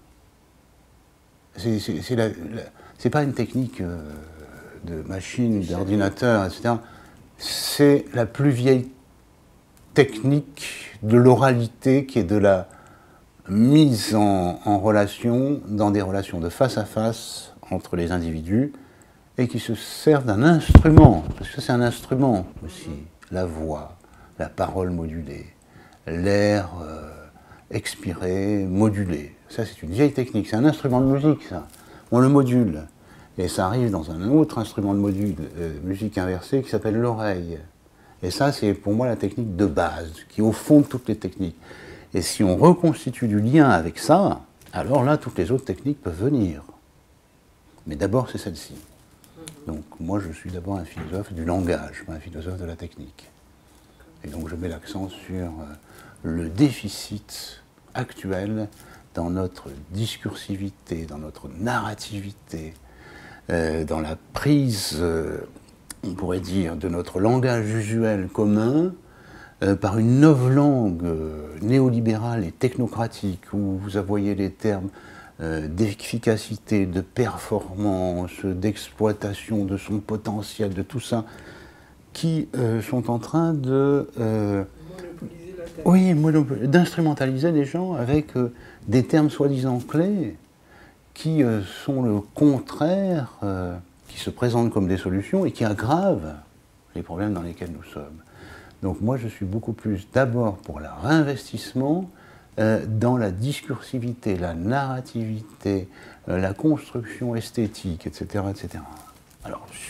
C'est, c'est, c'est, la, la, c'est pas une technique euh, de machine, d'ordinateur, et cetera. C'est la plus vieille technique de l'oralité qui est de la mise en, en relation, dans des relations de face à face entre les individus, et qui se sert d'un instrument, parce que c'est un instrument aussi, la voix, la parole modulée, l'air euh, expiré, modulé. Ça, c'est une vieille technique, c'est un instrument de musique, ça. On le module, et ça arrive dans un autre instrument de module, euh, musique inversée, qui s'appelle l'oreille. Et ça, c'est pour moi la technique de base, qui est au fond de toutes les techniques. Et si on reconstitue du lien avec ça, alors là, toutes les autres techniques peuvent venir. Mais d'abord, c'est celle-ci. Donc moi, je suis d'abord un philosophe du langage, pas un philosophe de la technique. Et donc je mets l'accent sur euh, le déficit actuel dans notre discursivité, dans notre narrativité, euh, dans la prise, euh, on pourrait dire, de notre langage usuel commun, Euh, par une novlangue euh, néolibérale et technocratique, où vous voyez les termes euh, d'efficacité, de performance, d'exploitation de son potentiel, de tout ça, qui euh, sont en train de... Euh, monopoliser la tête. Oui, monopol- d'instrumentaliser les gens avec euh, des termes soi-disant clés, qui euh, sont le contraire, euh, qui se présentent comme des solutions et qui aggravent les problèmes dans lesquels nous sommes. Donc moi, je suis beaucoup plus d'abord pour le réinvestissement euh, dans la discursivité, la narrativité, euh, la construction esthétique, et cetera, et cetera. Alors,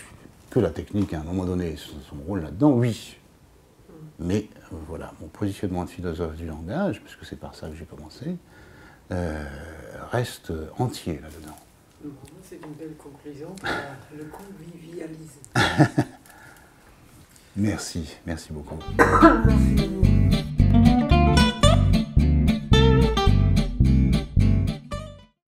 Que la technique, à un moment donné, son son rôle là-dedans, oui. Mais euh, voilà, mon positionnement de philosophe du langage, puisque c'est par ça que j'ai commencé, euh, reste entier là-dedans. C'est une belle conclusion pour le convivialisme. Merci, merci beaucoup. Merci à vous.